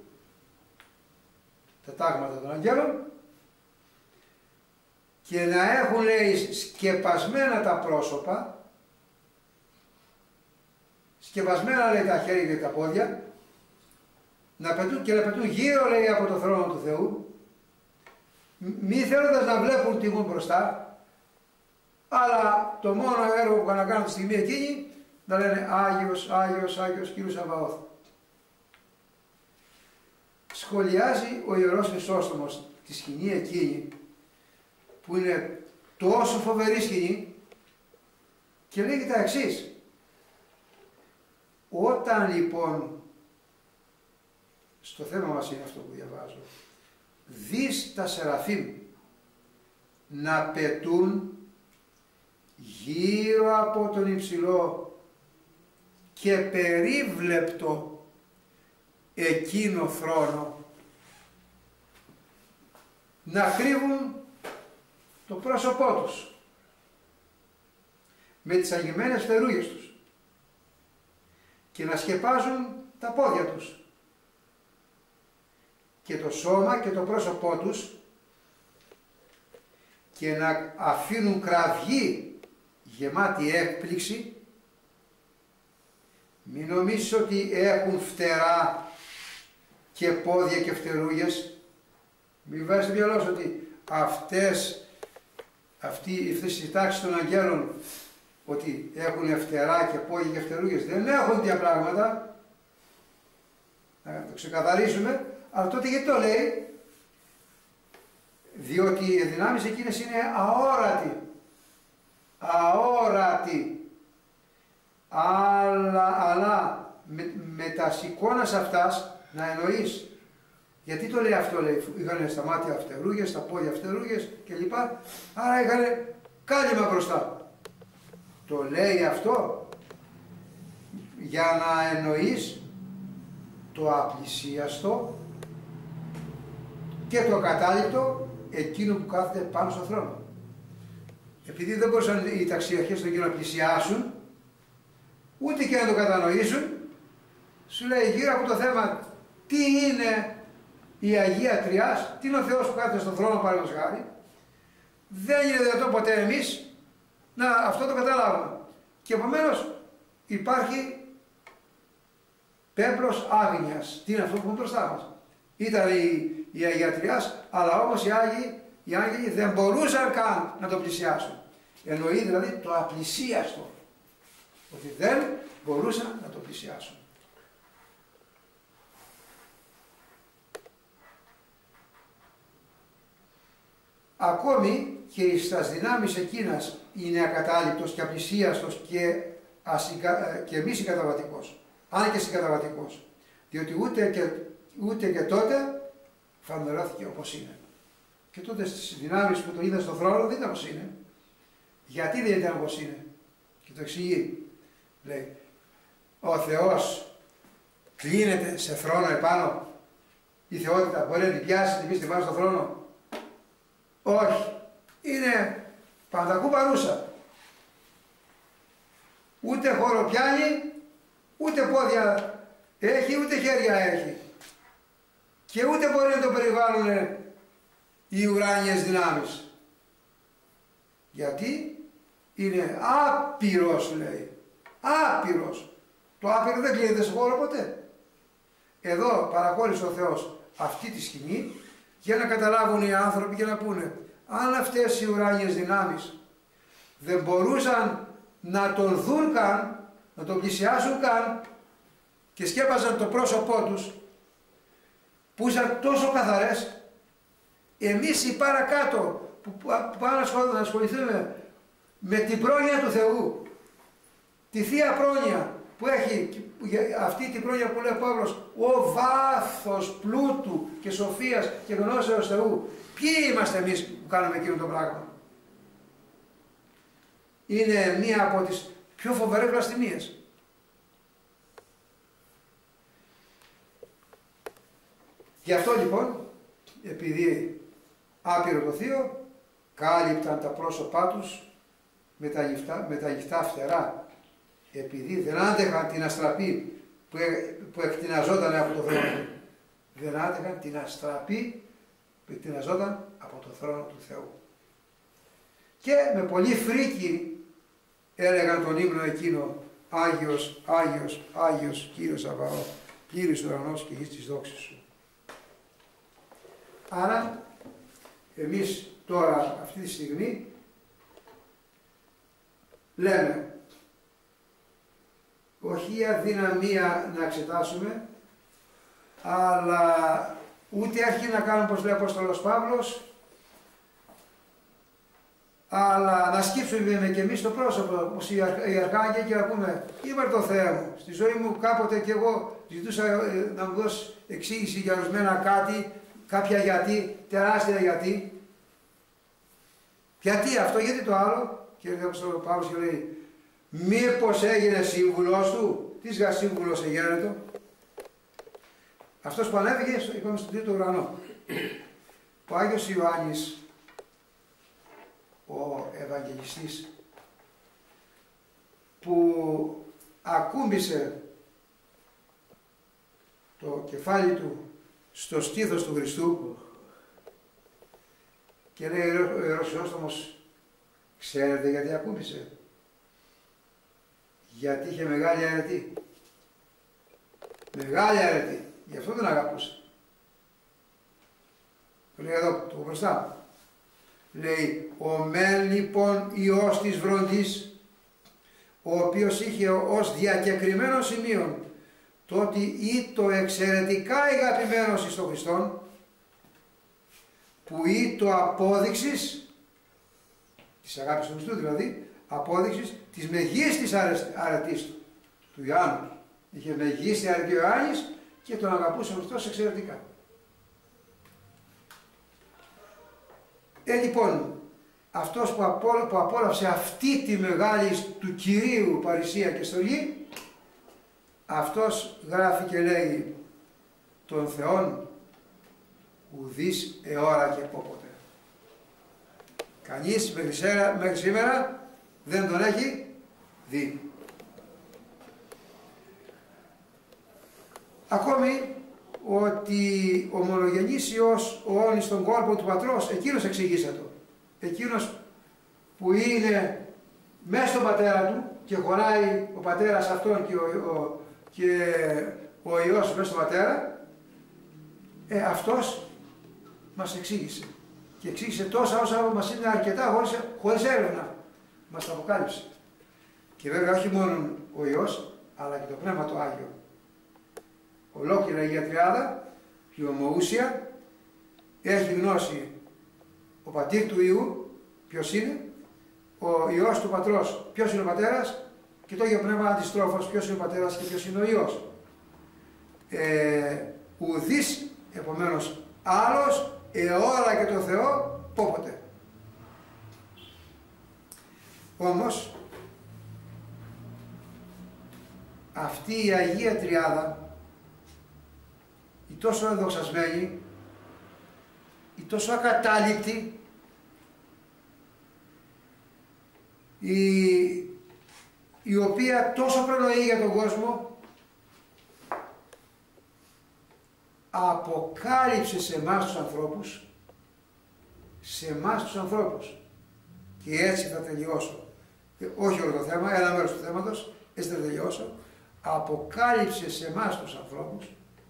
Speaker 1: τα τάγματα των αγγέλων και να έχουν λέει σκεπασμένα τα πρόσωπα, σκεπασμένα λέει τα χέρια και τα πόδια, να πετούν και να πετούν γύρω λέει από το θρόνο του Θεού, μη θέλοντας να βλέπουν τιμούν μπροστά, αλλά το μόνο έργο που να κάνουν τη στιγμή εκείνη να λένε Άγιος, Άγιος, Άγιος Κύριος Σαβαώθ. Σχολιάζει ο Ιερός Χρυσόστομος τη σκηνή εκείνη που είναι τόσο φοβερή σκηνή και λέγει τα εξής. Όταν λοιπόν, στο θέμα μας είναι αυτό που διαβάζω, δεις τα Σεραφείμ να πετούν γύρω από τον υψηλό και περίβλεπτο εκείνο θρόνο, να κρύβουν το πρόσωπό τους με τις αγγιμένες φτερούγες τους και να σκεπάζουν τα πόδια τους και το σώμα και το πρόσωπό τους και να αφήνουν κραυγή γεμάτη έκπληξη. Μην νομίζεις ότι έχουν φτερά και πόδια και φτερούγες. Μην βάζεις το μυαλό σου ότι αυτές, αυτοί, αυτές οι τάξεις των αγγέλων ότι έχουν φτερά και πόδια και φτερούγες. Δεν έχουν τέτοια πράγματα. Να το ξεκαθαρίσουμε. Αλλά τότε γιατί το λέει? Διότι οι δυνάμεις εκείνες είναι αόρατοι. Αόρατοι. Αλλά, αλλά με, με τα σηκώνας αυτάς να εννοείς. Γιατί το λέει αυτό? Λέει, είχαν στα μάτια φτερούγες, στα πόδια φτερούγες κλπ. Άρα είχαν κάλυμα μπροστά. Το λέει αυτό για να εννοείς το απλησίαστο και το ακατάληπτο εκείνο που κάθεται πάνω στον θρόνο. Επειδή δεν μπορούσαν οι ταξιαρχές του να πλησιάσουν, ούτε και να το κατανοήσουν, σου λέει γύρω από το θέμα τι είναι η Αγία Τριάς, τι είναι ο Θεός που κάθεται στον θρόνο, παραδείγματος χάρη, δεν είναι δυνατόν ποτέ εμείς να αυτό το καταλάβουμε. Και επομένως υπάρχει πέπλος άγνοιας. Τι είναι αυτό που είναι μπροστά μας? Ήταν η, η Αγία Τριάς, αλλά όμως οι Άγιοι, οι Άγγελοι δεν μπορούσαν καν να το πλησιάσουν. Εννοεί δηλαδή το απλησίαστο, ότι δεν μπορούσαν να το πλησιάσουν. Ακόμη και στα δυνάμεις εκείνας είναι ακατάληπτος και απλησίαστος και, ασυκα... και μη συγκαταβατικός, αν και συγκαταβατικός, διότι ούτε και, ούτε και τότε φανερώθηκε όπως είναι. Και τότε στις δυνάμεις που το είδαν στον θρόνο δεν ήταν όπως είναι. Γιατί δεν ήταν όπως είναι? Και το εξηγεί. Λέει, ο Θεός κλείνεται σε θρόνο επάνω. Η θεότητα μπορεί να την πιάσει, την πει την πάνω στον θρόνο? Όχι. Είναι παντακού παρούσα. Ούτε χώρο πιάνει, ούτε πόδια έχει, ούτε χέρια έχει. Και ούτε μπορεί να το περιβάλλουν οι ουράνιες δυνάμεις. Γιατί είναι άπειρος, λέει. Άπειρος. Το άπειρο δεν κλείνεται σε χώρο ποτέ. Εδώ παραχώρησε ο Θεός αυτή τη σκηνή για να καταλάβουν οι άνθρωποι και να πούνε, αν αυτές οι ουράνιες δυνάμεις δεν μπορούσαν να τον δουν καν, να τον πλησιάσουν καν και σκέπαζαν το πρόσωπό τους που ήταν τόσο καθαρές, εμείς οι παρακάτω που πάμε να ασχοληθούμε με την πρόνοια του Θεού, τη Θεία Πρόνοια που έχει, αυτή την πρόνοια που λέει ο Παύλος, ο βάθος πλούτου και σοφίας και γνώσεως Θεού. Ποιοι είμαστε εμείς που κάνουμε εκείνο το πράγμα? Είναι μία από τις πιο φοβερές βλαστημίες. Γι' αυτό λοιπόν, επειδή άπειρο το Θείο, κάλυπταν τα πρόσωπά τους με τα γυφτά, με τα γυφτά φτερά, επειδή δεν άντεχαν την αστραπή που, που εκτιναζόταν από το θρόνο. Δεν άντεχαν την αστραπή που εκτιναζόταν από το θρόνο του Θεού. Και με πολύ φρίκη έλεγαν τον ύμνο εκείνο, Άγιος, Άγιος, Άγιος, Κύριος Σαββαώ, πλήρης ουρανός και γης της δόξης σου. Άρα, εμείς τώρα αυτή τη στιγμή λέμε, όχι αδυναμία να εξετάσουμε, αλλά ούτε αρχή να κάνουμε όπως λέει ο Απόστολος Παύλος, αλλά να σκύψουμε και εμείς το πρόσωπο, όπως οι αρχάγγελοι, και να πούμε, είπα το Θεέ μου, στη ζωή μου κάποτε και εγώ ζητούσα να μου δώσει εξήγηση για ορισμένα κάτι, κάποια γιατί, τεράστια γιατί, Γιατί αυτό, γιατί το άλλο? Και έρχεται ο Παύλος και λέει, μήπως έγινε σύμβουλος του? Τι σιγά σύμβουλος εγένετο? Αυτός που ανέβηκε, είπαμε, στον τρίτο ουρανό. Ο Άγιος Ιωάννης, ο Ευαγγελιστής, που ακούμπησε το κεφάλι του στο στήθος του Χριστού και λέει ο Ιερός Χρυσόστομος, ξέρετε γιατί ακούμπησε? Γιατί είχε μεγάλη αρετή. Μεγάλη αρετή. Γι' αυτό τον αγαπούσε. Το λέει εδώ, το μπροστά. Λέει, ο μεν λοιπόν Υιός της βροντής, ο οποίος είχε ως διακεκριμένο σημείο το ότι ή το εξαιρετικά αγαπημένος εις τον Χριστόν, που ή το απόδειξης της αγάπης του Χριστού, δηλαδή απόδειξης της μεγίστης αρετής του, του Ιωάννου. Είχε μεγίστη αρετή ο Ιωάννης και τον αγαπούσε ο Χριστός εξαιρετικά. Ε, λοιπόν, αυτός που, απόλα, που απόλαυσε αυτή τη μεγάλη του Κυρίου παρησία και στολή, αυτός γράφει και λέει, τον Θεόν ουδείς αιώρα και πόποτε. Κανείς μέχρι σήμερα, μέχρι σήμερα δεν τον έχει δει. Ακόμη ότι ο μονογενής Υιός, ο όνης στον κόλπο του Πατρός, εκείνος εξηγήσε το. Εκείνος που είναι μέσα στον πατέρα του και χωράει ο πατέρας αυτόν και ο, ο, και ο Υιός μέσα στον πατέρα, ε, αυτός μας εξήγησε. Και εξήγησε τόσα όσα μας είναι αρκετά χωρίς, χωρίς έρευνα. Μας τα αποκάλυψε. Και βέβαια όχι μόνο ο Υιός, αλλά και το Πνεύμα το Άγιο. Ολόκληρη η Αγία Τριάδα, η ομοούσια, έχει γνώση ο πατήρ του Υιού, ποιος είναι, ο Υιός του Πατρός, ποιος είναι ο Πατέρας, και το Άγιο Πνεύμα αντιστρόφως, ποιος είναι ο Πατέρας και ποιος είναι ο Υιός. Ε, ουδής, επομένως, άλλος, αιώρα και το Θεό, πόποτε. Όμως, αυτή η Αγία Τριάδα, η τόσο ενδοξασμένη, η τόσο ακατάληπτη, η, η οποία τόσο προνοεί για τον κόσμο, αποκάλυψε σε εμάς τους ανθρώπους, σε εμάς τους ανθρώπους, και έτσι θα τελειώσω, όχι όλο το θέμα, ένα μέρος του θέματος, έτσι θα τελειώσω, αποκάλυψε σε εμάς τους ανθρώπους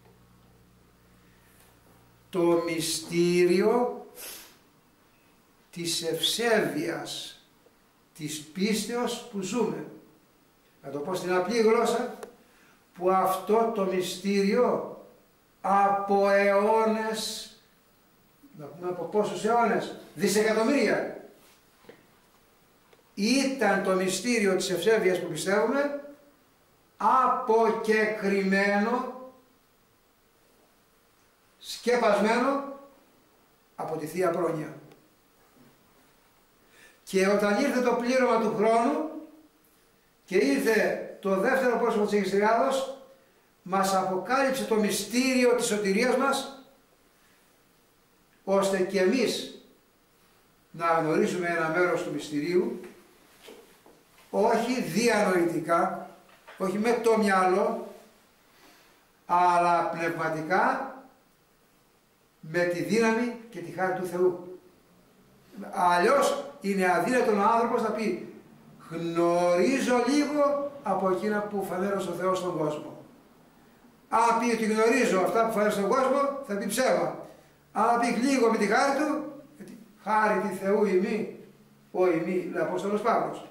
Speaker 1: το μυστήριο της ευσέβειας, της πίστεως που ζούμε. Να το πω στην απλή γλώσσα, που αυτό το μυστήριο από αιώνες, να πούμε από πόσους αιώνες, δισεκατομμύρια, ήταν το μυστήριο της ευσέβειας που πιστεύουμε, αποκεκριμένο, σκεπασμένο από τη Θεία Πρόνοια. Και όταν ήρθε το πλήρωμα του χρόνου και ήρθε το δεύτερο πρόσωπο της Αγίας Τριάδος, μας αποκάλυψε το μυστήριο της σωτηρίας μας, ώστε και εμείς να γνωρίζουμε ένα μέρος του μυστηρίου, όχι διανοητικά, όχι με το μυαλό, αλλά πνευματικά, με τη δύναμη και τη χάρη του Θεού. Αλλιώς είναι αδύνατον ο άνθρωπος να πει, γνωρίζω λίγο από εκείνα που φανέρωσε ο Θεός στον κόσμο. Αν πει ότι γνωρίζω αυτά που φανέρωσε στον κόσμο, θα πει ψέμα. Αν πει λίγο με τη χάρη του, γιατί χάρη τη Θεού ημί, ο ημί, λέει ο Απόστολος Παύλος.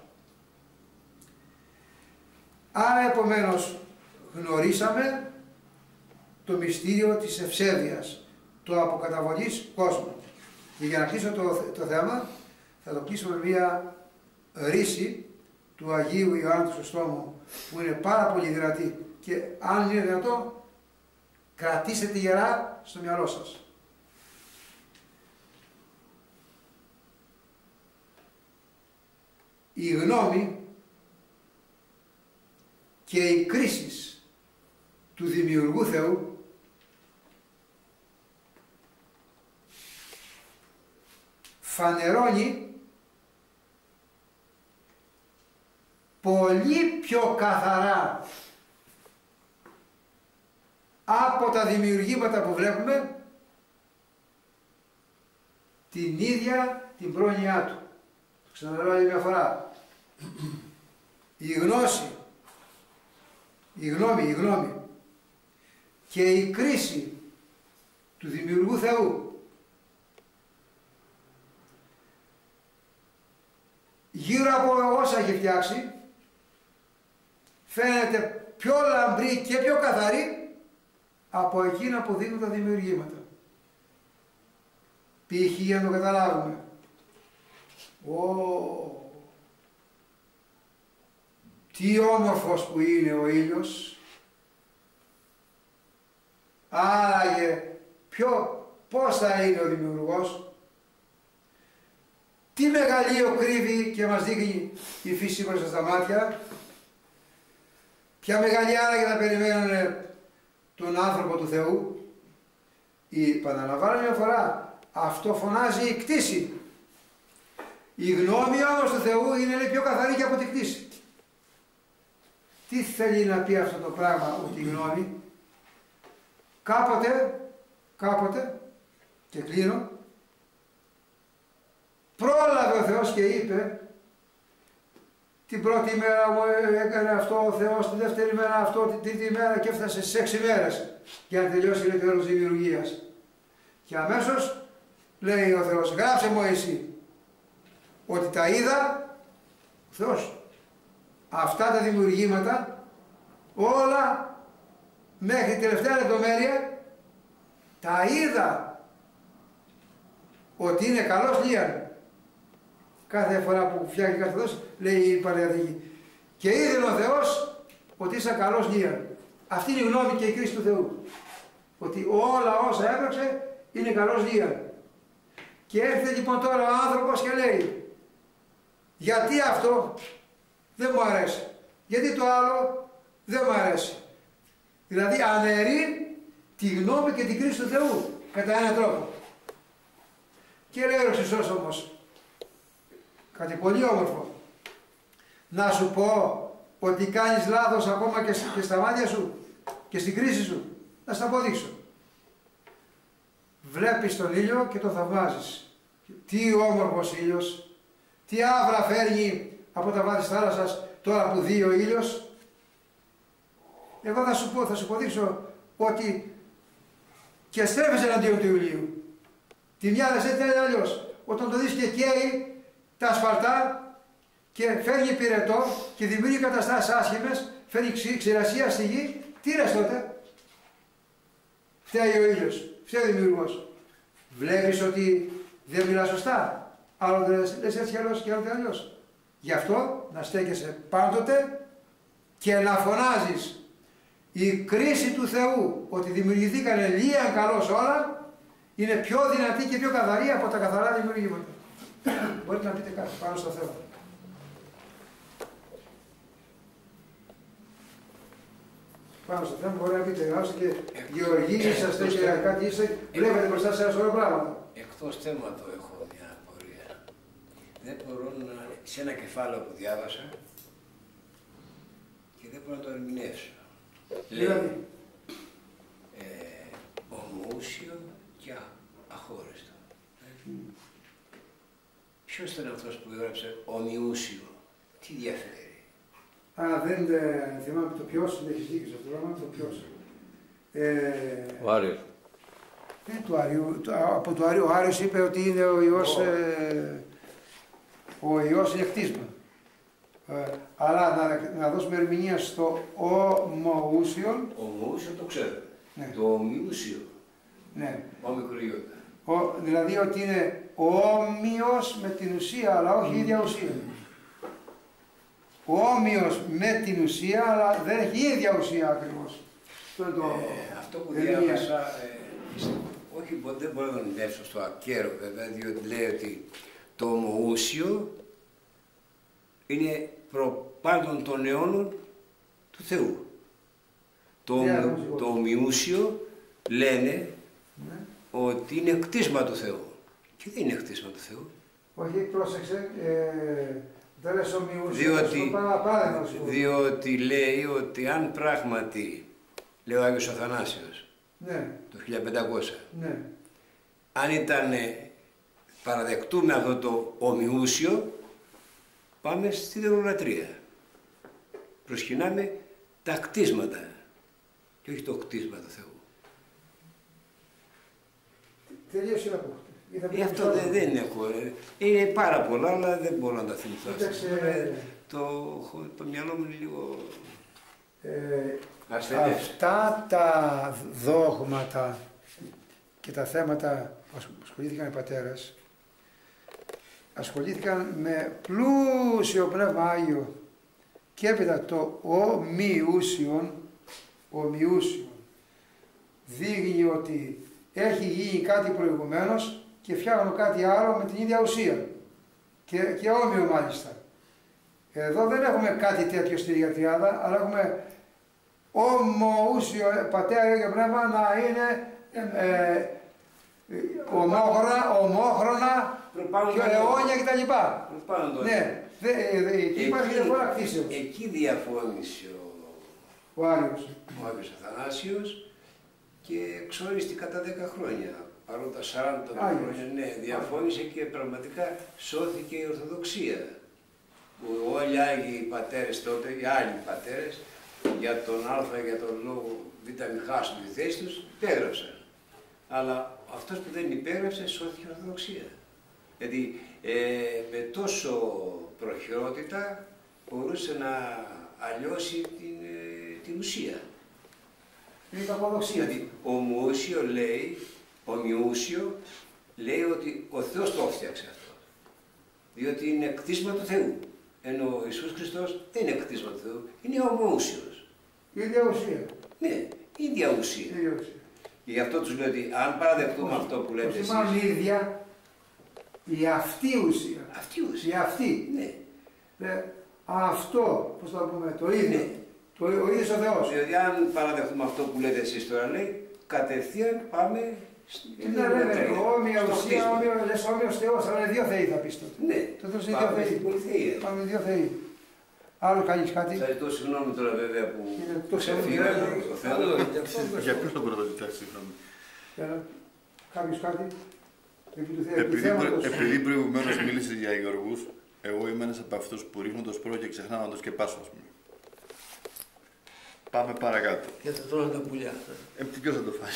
Speaker 1: Άρα επομένως γνωρίσαμε το μυστήριο της ευσέβειας, το αποκαταβολής κόσμου. Και για να κλείσω το, το θέμα, θα το κλείσω με μια ρίση του Αγίου Ιωάννου του Χρυσόστομου, που είναι πάρα πολύ δυνατή, και αν είναι δυνατό, κρατήστε τη γερά στο μυαλό σας. η γνώμη και οι κρίσεις του Δημιουργού Θεού φανερώνει πολύ πιο καθαρά από τα δημιουργήματα που βλέπουμε την ίδια την πρόνοιά του. Το ξαναλέω άλλη μια φορά. Η γνώση, η γνώμη, η γνώμη και η κρίση του Δημιουργού Θεού γύρω από όσα έχει φτιάξει φαίνεται πιο λαμπρή και πιο καθαρή από εκείνα που δίνουν τα δημιουργήματα. Π.χ. για να το καταλάβουμε. Ω, τι όμορφος που είναι ο ήλιος. Άραγε ποιο, πώς θα είναι ο δημιουργός. Τι μεγαλείο κρύβει και μας δείχνει η φύση μπροστά στα μάτια. Ποια μεγαλεία άραγε να περιμένουν τον άνθρωπο του Θεού. Η, επαναλαμβάνω μια φορά, αυτό φωνάζει η κτήση. Η γνώμη όμως του Θεού είναι λέει, πιο καθαρή και από τη κτήση. Τι θέλει να πει αυτό το πράγμα, ότι η γνώμη κάποτε, κάποτε, και κλείνω, πρόλαβε ο Θεός και είπε την πρώτη μέρα μου έκανε αυτό ο Θεός, τη δεύτερη μέρα αυτό, την τρίτη μέρα και έφτασε στις έξι μέρες για να τελειώσει η τέλος δημιουργίας. Και αμέσως λέει ο Θεός, γράψε μου εσύ ότι τα είδα, ο Θεός, αυτά τα δημιουργήματα όλα μέχρι την τελευταία λεπτομέρεια τα είδα ότι είναι καλός λίαν. Κάθε φορά που φτιάχνει κάθε Θεός λέει η Παλαιαδική και είδε ο Θεός ότι είσαι καλός λίαν. Αυτή είναι η γνώμη και η κρίση του Θεού, ότι όλα όσα έπραξε είναι καλός λίαν. Και έρχεται λοιπόν τώρα ο άνθρωπος και λέει γιατί αυτό δεν μου αρέσει, γιατί το άλλο δεν μου αρέσει. Δηλαδή αναιρεί τη γνώμη και την κρίση του Θεού κατά έναν τρόπο. Και λέει ο Χριστός όμως κάτι πολύ όμορφο, να σου πω ότι κάνεις λάθος ακόμα και, και στα μάτια σου και στην κρίση σου. Να στα αποδείξω. Βλέπεις τον ήλιο και τον θαυμάζεις. Τι όμορφος ήλιος, τι άβρα φέρνει από τα βάθη της θάλασσας τώρα που δει ο ήλιος. Εγώ θα σου πω, θα σου αποδείξω ότι και στρέφεσαι εναντίον του ηλίου. Τη μια δεν σε αλλιώς. Όταν το δεις και καίει τα ασφαλτά και φέρνει πυρετό και δημιουργεί καταστάσεις άσχημες, φέρνει ξηρασία στη γη, τι λες τότε? Φταίει ο ήλιος, φταίει ο δημιουργός. Βλέπεις ότι δεν μιλάς σωστά, άλλοτε λες έτσι αλλιώς και άλλοτε αλλιώς. Γι' αυτό να στέκεσαι πάντοτε και να φωνάζεις η κρίση του Θεού ότι δημιουργηθήκανε λίαν καλώς όλα είναι πιο δυνατή και πιο καθαρή από τα καθαρά δημιουργήματα. Μπορείτε να πείτε κάτι πάνω στο θέμα. Πάνω στο θέμα μπορεί να πείτε, γράψτε και Γεωργοί, είσαστε και κάτι είστε, βλέπετε μπροστά σε ένα σωρό πράγματα.
Speaker 6: Εκτός θέματο έχω μια απορία. Δεν μπορώ να, σε ένα κεφάλαιο που διάβασα και δεν μπορώ να το ερμηνεύσω.
Speaker 1: Δηλαδή.
Speaker 6: Ε, ομοούσιο και αχώριστο. Mm. Ποιος ήταν αυτός που έγραψε ομοιούσιο, τι διαφέρει?
Speaker 1: Α, δεν ε, θυμάμαι το ποιος, δεν έχεις δίκιο σε αυτό το πράγμα, το ποιος. Ε,
Speaker 5: ο Άριος.
Speaker 1: Δεν του Άριου, το, από το Άριο, ο Άριος είπε ότι είναι ο Υιός, oh. ε, ο Υιός είναι κτίσμα. Ε, αλλά να, να δώσουμε ερμηνεία στο ομοούσιο.
Speaker 6: Ομοούσιο το ξέρω.
Speaker 1: Ναι.
Speaker 6: Το ομοιούσιο.
Speaker 1: Ναι.
Speaker 6: Ομικροϊόντα.
Speaker 1: Ο, δηλαδή ότι είναι όμοιος με την ουσία, αλλά όχι η ίδια ουσία. Όμοιος με την ουσία, αλλά δεν έχει η ίδια ουσία ακριβώς. Αυτό, το,
Speaker 6: ε, αυτό που διάβασα, ε, όχι, δεν μπορώ να το ερμηνεύσω στο ακέρο βέβαια, διότι λέει ότι το ομοούσιο είναι προπάντων των αιώνων του Θεού. Το,
Speaker 1: Yeah,
Speaker 6: το ομοιούσιο λένε
Speaker 1: ναι.
Speaker 6: ότι είναι κτίσμα του Θεού. Και δεν είναι κτίσμα του Θεού.
Speaker 1: Όχι, πρόσεξε, ε, δεν λες ομοιούσιο,
Speaker 6: Διότι,
Speaker 1: παράδειγμα σου.
Speaker 6: διότι λέει ότι αν πράγματι, λέει ο Άγιος Αθανάσιος,
Speaker 1: Ναι.
Speaker 6: το χίλια πεντακόσια,
Speaker 1: Ναι.
Speaker 6: αν ήταν παραδεκτούμε αυτό το ομοιούσιο, πάμε στη δωρολατρία. Προσκυνάμε τα κτίσματα και όχι το κτίσμα του Θεού.
Speaker 1: Τελείωσε η απόφαση.
Speaker 6: Γι' αυτό δεν, δεν έχω. Είναι πάρα πολλά, αλλά δεν μπορώ να τα θυμηθώ.
Speaker 1: Κοίταξε,
Speaker 6: Το, το μυαλό μου είναι λίγο
Speaker 1: ε,
Speaker 6: ασθενές.
Speaker 1: αυτά τα δόγματα και τα θέματα που ασχολήθηκαν οι πατέρες, ασχολήθηκαν με πλούσιο πνεύμα Άγιο και έπειτα το ομοιούσιον, ομοιούσιον δείχνει ότι έχει γίνει κάτι προηγουμένως και φτιάχνω κάτι άλλο με την ίδια ουσία και, και όμοιο μάλιστα. Εδώ δεν έχουμε κάτι τέτοιο στη Αγία Τριάδα, αλλά έχουμε ομοούσιο πατέρα και πνεύμα να είναι ε, ε, ομόχρονα, ομόχρονα και αιώνια κτλ. Ναι, δε, δε, εκεί υπάρχει διαφορά κτήσεως.
Speaker 6: Εκεί διαφώνησε ο,
Speaker 1: ο Άγιος.
Speaker 6: ο Άγιος Αθανάσιος και εξόριστη κατά δέκα χρόνια. Παρόν τα σαράντα
Speaker 1: Άγιος.
Speaker 6: χρόνια, ναι, διαφώνησε και πραγματικά σώθηκε η Ορθοδοξία. Που όλοι οι Άγιοι πατέρες τότε, οι άλλοι πατέρες, για τον Α, για τον λόγο Β, μη χάσουν τη θέση τους, υπέγραψαν. Αλλά αυτός που δεν υπέγραψε, σώθηκε η Ορθοδοξία. Γιατί ε, με τόσο προχειρότητα μπορούσε να αλλοιώσει την, ε, την ουσία.
Speaker 1: Είναι κακοδοξία.
Speaker 6: Δηλαδή, ομοούσιο λέει, ομοιούσιο λέει ότι ο Θεός το έφτιαξε αυτό. Διότι είναι κτίσμα του Θεού. Ενώ ο Ιησούς Χριστός δεν είναι κτίσμα του Θεού, είναι ομοούσιος.
Speaker 1: Η ίδια ουσία.
Speaker 6: Ναι, ίδια ουσία.
Speaker 1: Η ίδια ουσία.
Speaker 6: Και γι' αυτό τους λέω ότι αν παραδεχτούμε αυτό που λέτε εσείς.
Speaker 1: Όχι μόνο η ίδια, η αυτή ουσία.
Speaker 6: Αυτή η ουσία.
Speaker 1: Η αυτή.
Speaker 6: Ναι.
Speaker 1: Ε, αυτό, πώς θα πούμε, το ίδιο.
Speaker 6: Ναι.
Speaker 1: Το, ο ίδιος ο Θεός.
Speaker 6: Δηλαδή αν παραδεχτούμε αυτό που λέτε εσείς τώρα, λέει, κατευθείαν πάμε στην
Speaker 1: Είναι βέβαια, όμοια ουσία, όμοιο, λες όμοιος Θεός, αλλά είναι δύο Θεοί θα πεις τότε.
Speaker 6: Ναι,
Speaker 1: Τότε είναι δύο
Speaker 6: πάμε στην
Speaker 1: Θεοί.
Speaker 6: πολυθεία.
Speaker 1: Πάμε δύο Θεοί. Άλλο κάνεις κάτι.
Speaker 6: Θα ζητώ συγγνώμη τώρα βέβαια που
Speaker 1: Είναι τόσο
Speaker 6: ξεφύγα
Speaker 1: συγγνώμη.
Speaker 6: το θέμα.
Speaker 4: Για ποιος τον πρώτο ζητάς συγγνώμη?
Speaker 1: Ε, Κάποιος κάτι. Επί του Θεού.
Speaker 4: Επειδή, προ, επειδή προηγουμένως μίλησε για Γιώργους, εγώ είμαι ένας από αυτούς που ρίχνουν το σπρώο και ξεχνάω να το σκεπάσω, ας πούμε. Πάμε παρακάτω.
Speaker 5: Και θα τρώνε τα πουλιά.
Speaker 4: Ε, ποιος θα το φάει.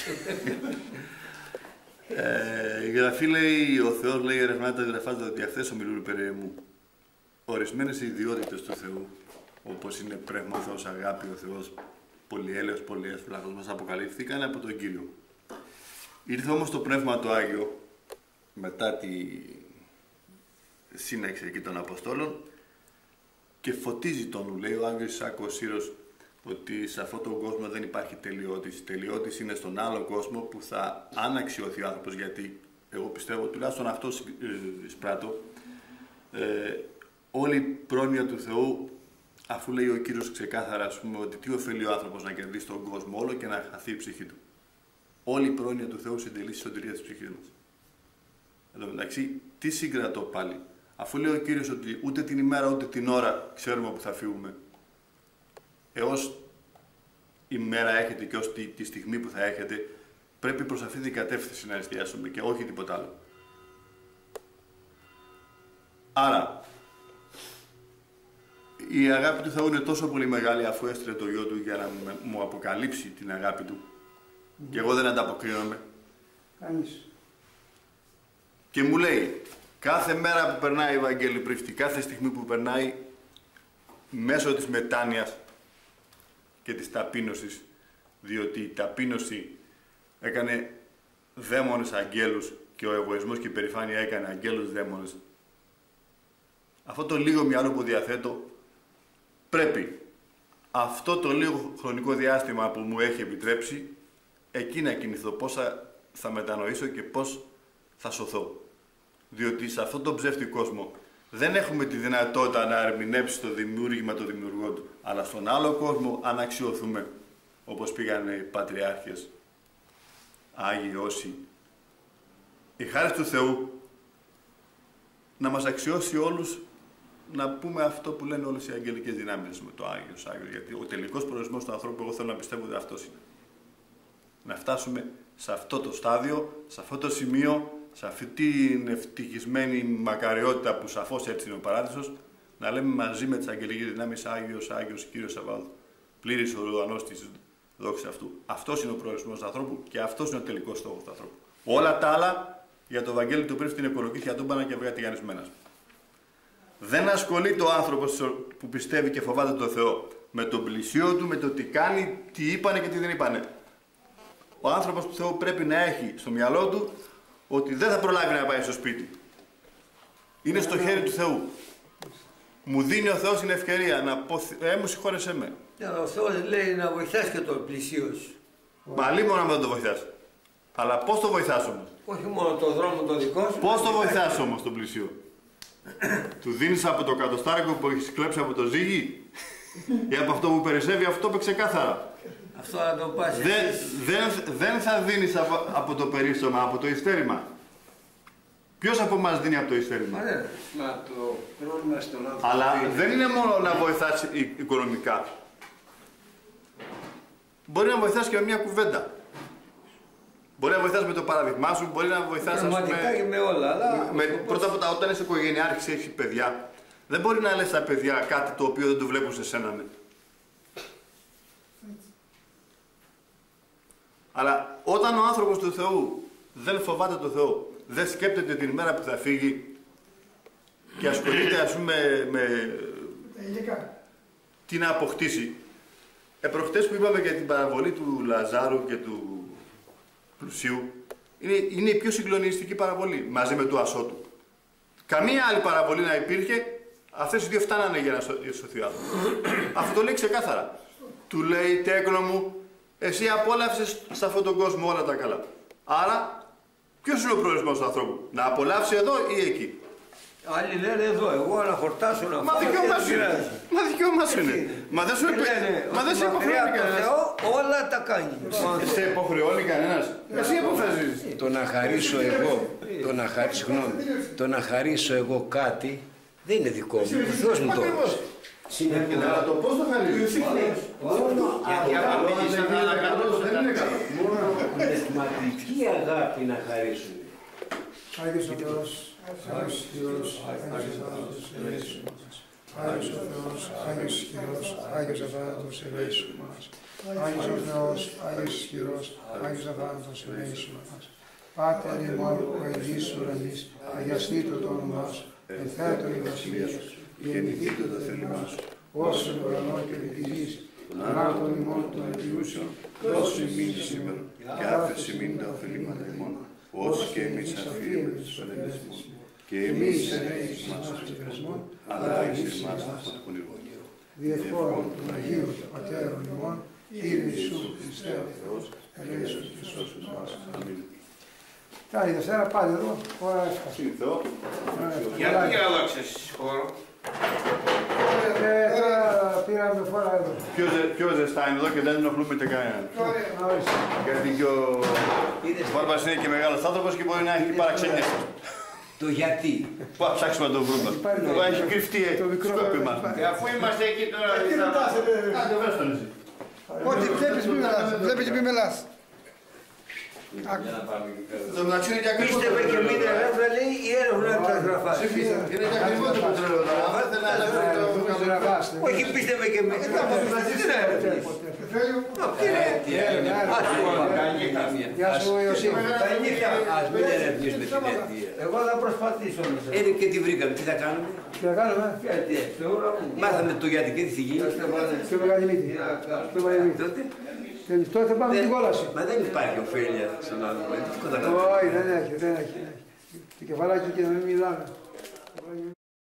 Speaker 4: ε, η Γραφή λέει, ο Θεός λέει, ερευνάται τα γραφάτα ότι αυτές ομιλούν περί εμού. Ορισμένες ιδιότητες του Θεού, όπως είναι πνεύμα, Θεός, αγάπη, ο Θεός, πολυέλεος, πολυέσφυλαχος, μας αποκαλύφθηκαν από τον Κύριο. Ήρθε όμως το Πνεύμα το Άγιο, μετά τη σύναξη εκεί των Αποστόλων, και φωτίζει τον νου. Λέει ο Άγιος Ισάκος Σύρος ότι σε αυτόν τον κόσμο δεν υπάρχει τελειότης. Η τελειότης είναι στον άλλο κόσμο που θα αναξιωθεί ο άνθρωπος, γιατί εγώ πιστεύω, τουλάχιστον αυτό εισπράττω, ε, όλη η πρόνοια του Θεού, αφού λέει ο Κύριος ξεκάθαρα, ας πούμε, ότι τι ωφελεί ο άνθρωπος να κερδίσει τον κόσμο όλο και να χαθεί η ψυχή του. Όλη η πρόνοια του Θεού συντελεί στη σωτηρία της ψυχής μας. Εν τω μεταξύ, τι συγκρατώ πάλι, αφού λέει ο Κύριος ότι ούτε την ημέρα ούτε την ώρα ξέρουμε που θα φύγουμε, έως η μέρα έχετε και ως τη, τη στιγμή που θα έχετε, πρέπει προς αυτή την κατεύθυνση να εστιάσουμε και όχι τίποτα άλλο. Άρα, η αγάπη του Θεού είναι τόσο πολύ μεγάλη, αφού έστειλε το Υιό Του για να μου αποκαλύψει την αγάπη Του, mm. και εγώ δεν ανταποκρίνομαι.
Speaker 1: Κανείς.
Speaker 4: Και μου λέει, κάθε μέρα που περνάει η Ευαγγέλη Πρίφτη, κάθε στιγμή που περνάει, μέσω της μετάνοιας και της ταπείνωσης, διότι η ταπείνωση έκανε δαίμονες αγγέλους και ο εγωισμός και η περηφάνεια έκανε αγγέλους δαίμονες. Αυτό το λίγο μυαλό που διαθέτω, πρέπει αυτό το λίγο χρονικό διάστημα που μου έχει επιτρέψει, εκεί να κινηθώ, πώς θα, θα μετανοήσω και πώς θα σωθώ. Διότι σε αυτόν τον ψεύτικο κόσμο δεν έχουμε τη δυνατότητα να ερμηνεύσει το δημιούργημα το δημιουργό του. Αλλά στον άλλο κόσμο, αν αξιωθούμε, όπως πήγαν οι πατριάρχες, Άγιοι Όσοι, η χάρη του Θεού να μας αξιώσει όλους να πούμε αυτό που λένε όλες οι αγγελικές δυνάμεις με το Άγιος Άγιος. Γιατί ο τελικός προορισμός του ανθρώπου, εγώ θέλω να πιστεύω ότι αυτός είναι. Να φτάσουμε σε αυτό το στάδιο, σε αυτό το σημείο, σε αυτή την ευτυχισμένη μακαριότητα που σαφώς έτσι είναι ο Παράδεισος, να λέμε μαζί με τις αγγελικές δυνάμεις Άγιος, Άγιος, Κύριος Σαββάτου, πλήρης ο ουρανός της δόξης αυτού. Αυτός είναι ο προορισμός του ανθρώπου και αυτός είναι ο τελικός στόχος του ανθρώπου. Όλα τα άλλα για το Ευαγγέλιο του Πρίφτη είναι κολοκύθια τούμπανα και αυγά τηγανισμένας. Δεν ασχολείται ο άνθρωπος που πιστεύει και φοβάται τον Θεό με τον πλησίο του, με το τι κάνει, τι είπανε και τι δεν είπανε. Ο άνθρωπος του Θεού πρέπει να έχει στο μυαλό του ότι δεν θα προλάβει να πάει στο σπίτι. Είναι στο χέρι του Θεού. Μου δίνει ο Θεός την ευκαιρία να πω, ε, μου συγχώρεσέ με.
Speaker 5: Ο Θεός λέει να βοηθάς και τον πλησίο σου.
Speaker 4: Μα λίγο να μην το βοηθάς. Αλλά πώς το βοηθάς όμως?
Speaker 5: Όχι μόνο το δρόμο το δικό σου.
Speaker 4: Πώς το βοηθάς όμως τον πλησίο? Του δίνεις από το κατοστάρικο που έχεις κλέψει από το ζύγι ή από αυτό που περισσεύει, αυτό είπε ξεκάθαρα.
Speaker 5: Αυτό να το πας
Speaker 4: δεν, δεν, δεν θα δίνεις από, από το περίστομα, από το ειστέρημα. Ποιος από εμάς δίνει από το ειστέρημα?
Speaker 6: Μα το πρόβλημα στον άνθρωπο.
Speaker 4: Αλλά δεν είναι μόνο να βοηθάς οικονομικά. Μπορεί να βοηθάς και με μια κουβέντα. Μπορεί να βοηθάς με το παράδειγμά σου, μπορεί να βοηθάς
Speaker 5: πραγματικά και με όλα. Αλλά...
Speaker 4: Με, πρώτα απ' όλα, όταν είσαι οικογενειάρχης, έχεις παιδιά, δεν μπορεί να λες στα παιδιά κάτι το οποίο δεν το βλέπουν σε σένα. Ναι. Αλλά όταν ο άνθρωπος του Θεού δεν φοβάται τον Θεό, δεν σκέπτεται την ημέρα που θα φύγει και ασχολείται, ας πούμε, με τι να αποκτήσει. Ε, προχτές που είπαμε για την παραβολή του Λαζάρου και του πλουσίου, είναι, είναι η πιο συγκλονιστική παραβολή μαζί με του Ασώτου. Καμία άλλη παραβολή να υπήρχε, αυτές οι δύο φτάνανε για να σωθεί ο άνθρωπος. Αυτό το λέει ξεκάθαρα. Του λέει, τέκνο μου, εσύ απόλαυσες σε αυτόν τον κόσμο όλα τα καλά. Άρα, ποιος είναι ο προορισμός του ανθρώπου? Να απολαύσει εδώ ή εκεί?
Speaker 5: Άλλοι λένε εδώ, εγώ να χορτάσω να
Speaker 4: Μα δικαίωμα σου είναι. Μα δικαίωμα σου είναι. Μα δεν σου Μα δεν σε υποχρεώνει κανένας.
Speaker 5: Όλα τα κάνει.
Speaker 4: Σε υποχρεώνει κανένας. Εσύ αποφασίζεις.
Speaker 6: Το να χαρίσω εγώ, το να χαρίσω, συγγνώμη, το να χαρίσω εγώ κάτι δεν είναι δικό μου. Ο Θεός μου το έδωσε.
Speaker 4: Αλλά το πώς το χαρίζεις?
Speaker 6: Μόνο πνευματική αγάπη να χαρίσουν.
Speaker 1: Άγιος ο Θεός, Άγιος Κύριος, Άγιος Αβάδατος, ελέησου μας. Άγιος ο Θεός, Άγιος Κύριος, Άγιος Αβάδατος, ελέησου μας. Άγιος ο Θεός, Άγιος Κύριος, Άγιος Αβάδατος, ελέησου μας. Πάτερ ημών, ο Αγίης ουρανής, αγιαστήτω το όνομά σου, ενθέτω η βασιλεία σου, γεννηθήτω το θέλημά σου, ως εν ουρανό και επί της γης, ανάτων ημών των επιούσεων, δώσου ημίν σήμερα, και άφεση ημίν τα ωφελήματα ημών, ως και εμείς αφήνουμε τους ωφελές μας. Και εμείς ενέεις μας τους πειρασμών, αλλά εις εμάς των πονηρών. Διευχών των Αγίων Πατέρων ημών, Κύριε Ιησού Χριστέ ο Θεός, ελέησον και σώσον μας. Αμήν. Καλή Δευτέρα, πάλι εδώ, ώρα έφτασε.
Speaker 5: Γιατί άλλαξες χώρο?
Speaker 1: Τώρα πήραμε φορά εδώ.
Speaker 4: Πιο ζεστά είναι εδώ και δεν ενοχλούμε και κανέναν. Γιατί και ο Βάρβας είναι και μεγάλος άνθρωπος και μπορεί να έχει παραξενιές.
Speaker 6: Το γιατί.
Speaker 4: Πάμε να ψάξουμε να το βρούμε. Έχει κρυφτεί σκόπιμα.
Speaker 5: Αφού είμαστε εκεί τώρα...
Speaker 1: Τι ρωτάς,
Speaker 4: Άντε βρες τον εσύ.
Speaker 1: ό,τι βλέπεις μη μιλάς, βλέπεις και μη μιλάς.
Speaker 4: Το μεταξύ είναι και ακριβώς.
Speaker 5: Πίστευε και μην έρευνα, λέει, η έρευνα τα γραφάς.
Speaker 4: Είναι και ακριβώς το πετρέλαιο.
Speaker 5: Όχι, πίστευε και μην έρευνα. Τι να έρευνες?
Speaker 1: Γεια σου Ιωσήφ.
Speaker 5: Τα νύχια.
Speaker 6: Ας μην ερευνήσουμε την αιτία.
Speaker 5: Εγώ θα προσπαθήσω.
Speaker 6: Είναι και τι βρήκαμε, τι θα κάνουμε?
Speaker 1: Τι θα κάνουμε?
Speaker 5: Γιατί, τώρα μου.
Speaker 6: Μάθαμε το γιατί και τι θα γίνει.
Speaker 1: Πιο μεγάλη μύτη. Πιο μεγάλη μύτη.
Speaker 6: Τότε,
Speaker 1: Τότε θα πάμε στην κόλαση.
Speaker 6: μα δεν υπάρχει ωφέλεια στον άνθρωπο. Τι κοντά.
Speaker 1: Όχι, δεν έχει, δεν έχει. Το κεφαλάκι και να μην μιλάμε.